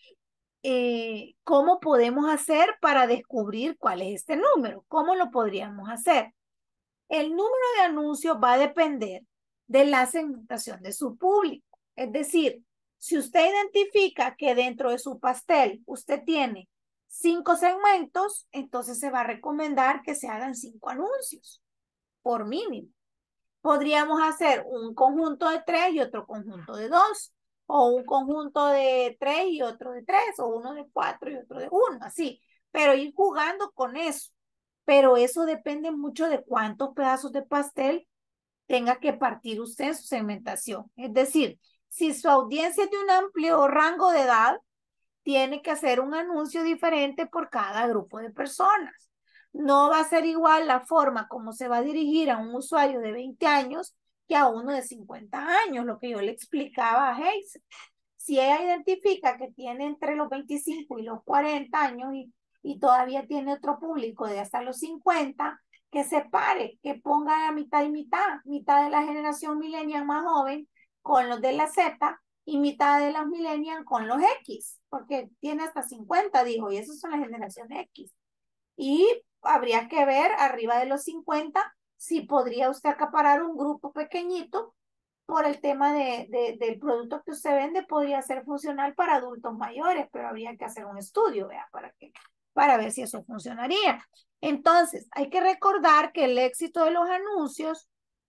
eh, cómo podemos hacer para descubrir cuál es este número, cómo lo podríamos hacer. El número de anuncios va a depender de la segmentación de su público. Es decir, si usted identifica que dentro de su pastel usted tiene cinco segmentos, entonces se va a recomendar que se hagan cinco anuncios por mínimo. Podríamos hacer un conjunto de tres y otro conjunto de dos, o un conjunto de tres y otro de tres, o uno de cuatro y otro de uno, así. Pero ir jugando con eso. Pero eso depende mucho de cuántos pedazos de pastel tenga que partir usted en su segmentación. Es decir, si su audiencia es de un amplio rango de edad, tiene que hacer un anuncio diferente por cada grupo de personas. No va a ser igual la forma como se va a dirigir a un usuario de veinte años que a uno de cincuenta años, lo que yo le explicaba a Hazel. Si ella identifica que tiene entre los veinticinco y los cuarenta años y, y todavía tiene otro público de hasta los cincuenta, que separe, que ponga la mitad y mitad, mitad de la generación millennial más joven con los de la Z y mitad de los millennials con los X, porque tiene hasta cincuenta, dijo, y esos son la generación X. Y habría que ver arriba de los cincuenta si podría usted acaparar un grupo pequeñito por el tema de, de, del producto que usted vende, podría ser funcional para adultos mayores, pero habría que hacer un estudio, ¿vea? Para, que, para ver si eso funcionaría. Entonces, hay que recordar que el éxito de los anuncios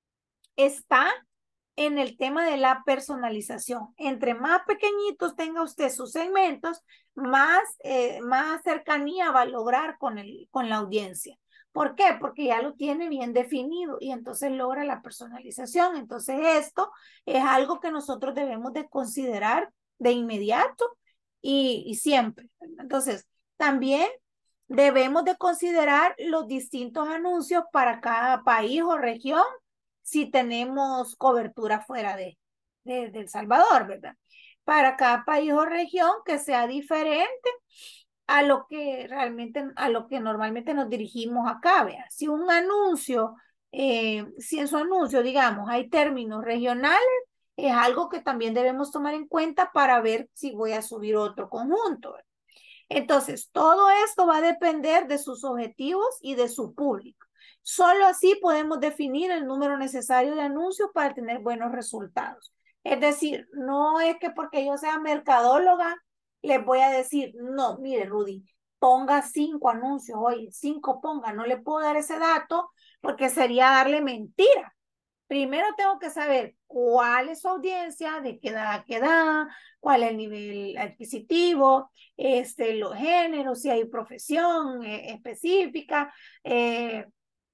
está en el tema de la personalización. Entre más pequeñitos tenga usted sus segmentos, más, eh, más cercanía va a lograr con, el, con la audiencia. ¿Por qué? Porque ya lo tiene bien definido y entonces logra la personalización. Entonces esto es algo que nosotros debemos de considerar de inmediato y, y siempre. Entonces, también debemos de considerar los distintos anuncios para cada país o región si tenemos cobertura fuera de, de, de El Salvador, ¿verdad? Para cada país o región que sea diferente a lo que realmente, a lo que normalmente nos dirigimos acá, vea. Si un anuncio, eh, si en su anuncio, digamos, hay términos regionales, es algo que también debemos tomar en cuenta para ver si voy a subir otro conjunto, ¿verdad? Entonces, todo esto va a depender de sus objetivos y de su público. Solo así podemos definir el número necesario de anuncios para tener buenos resultados. Es decir, no es que porque yo sea mercadóloga, les voy a decir, no, mire, Rudy, ponga cinco anuncios, oye, cinco ponga, no le puedo dar ese dato porque sería darle mentira. Primero tengo que saber cuál es su audiencia, de qué edad a qué edad, cuál es el nivel adquisitivo, este, los géneros, si hay profesión eh, específica, eh,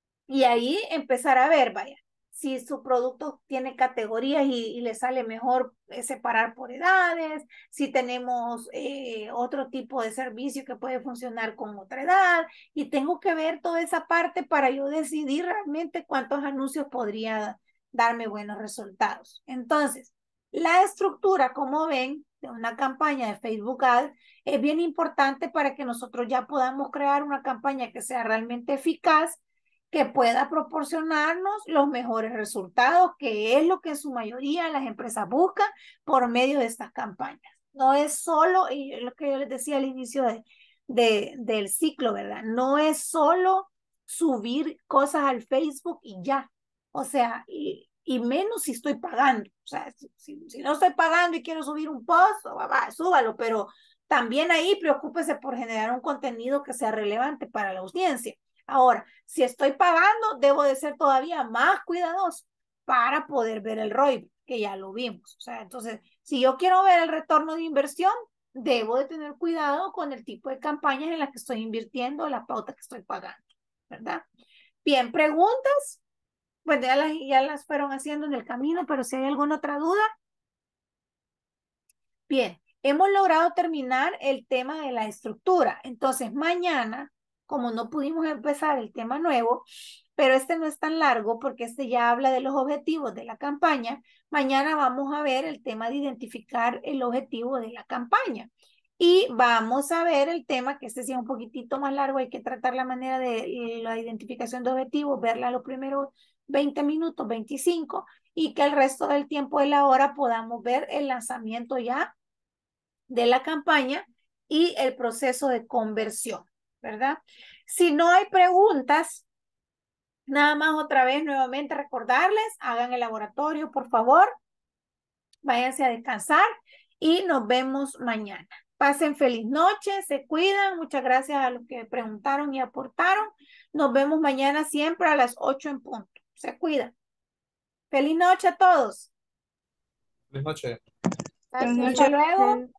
y ahí empezar a ver, vaya, si su producto tiene categorías y, y le sale mejor eh, separar por edades, si tenemos eh, otro tipo de servicio que puede funcionar con otra edad, y tengo que ver toda esa parte para yo decidir realmente cuántos anuncios podría darme buenos resultados. Entonces, la estructura, como ven, de una campaña de Facebook Ads es bien importante para que nosotros ya podamos crear una campaña que sea realmente eficaz, que pueda proporcionarnos los mejores resultados, que es lo que en su mayoría las empresas buscan por medio de estas campañas. No es solo, y es lo que yo les decía al inicio de, de, del ciclo, ¿verdad? No es solo subir cosas al Facebook y ya. O sea, y, y menos si estoy pagando. O sea, si, si, si no estoy pagando y quiero subir un post, va, va, súbalo, pero también ahí preocúpese por generar un contenido que sea relevante para la audiencia. Ahora, si estoy pagando, debo de ser todavía más cuidadoso para poder ver el R O I, que ya lo vimos. O sea, entonces, si yo quiero ver el retorno de inversión, debo de tener cuidado con el tipo de campañas en las que estoy invirtiendo, la pauta que estoy pagando, ¿verdad? Bien, preguntas. Pues ya las, ya las fueron haciendo en el camino, pero si hay alguna otra duda. Bien, hemos logrado terminar el tema de la estructura. Entonces, mañana, como no pudimos empezar el tema nuevo, pero este no es tan largo porque este ya habla de los objetivos de la campaña, mañana vamos a ver el tema de identificar el objetivo de la campaña. Y vamos a ver el tema, que este sí es un poquitito más largo, hay que tratar la manera de la identificación de objetivos, verla los primeros veinte minutos, veinticinco, y que el resto del tiempo de la hora podamos ver el lanzamiento ya de la campaña y el proceso de conversión, ¿verdad? Si no hay preguntas, nada más otra vez nuevamente recordarles, hagan el laboratorio, por favor, váyanse a descansar y nos vemos mañana. Pasen feliz noche, se cuidan, muchas gracias a los que preguntaron y aportaron. Nos vemos mañana siempre a las ocho en punto. Se cuidan. Feliz noche a todos. Feliz noche. Buenas Hasta noches. luego.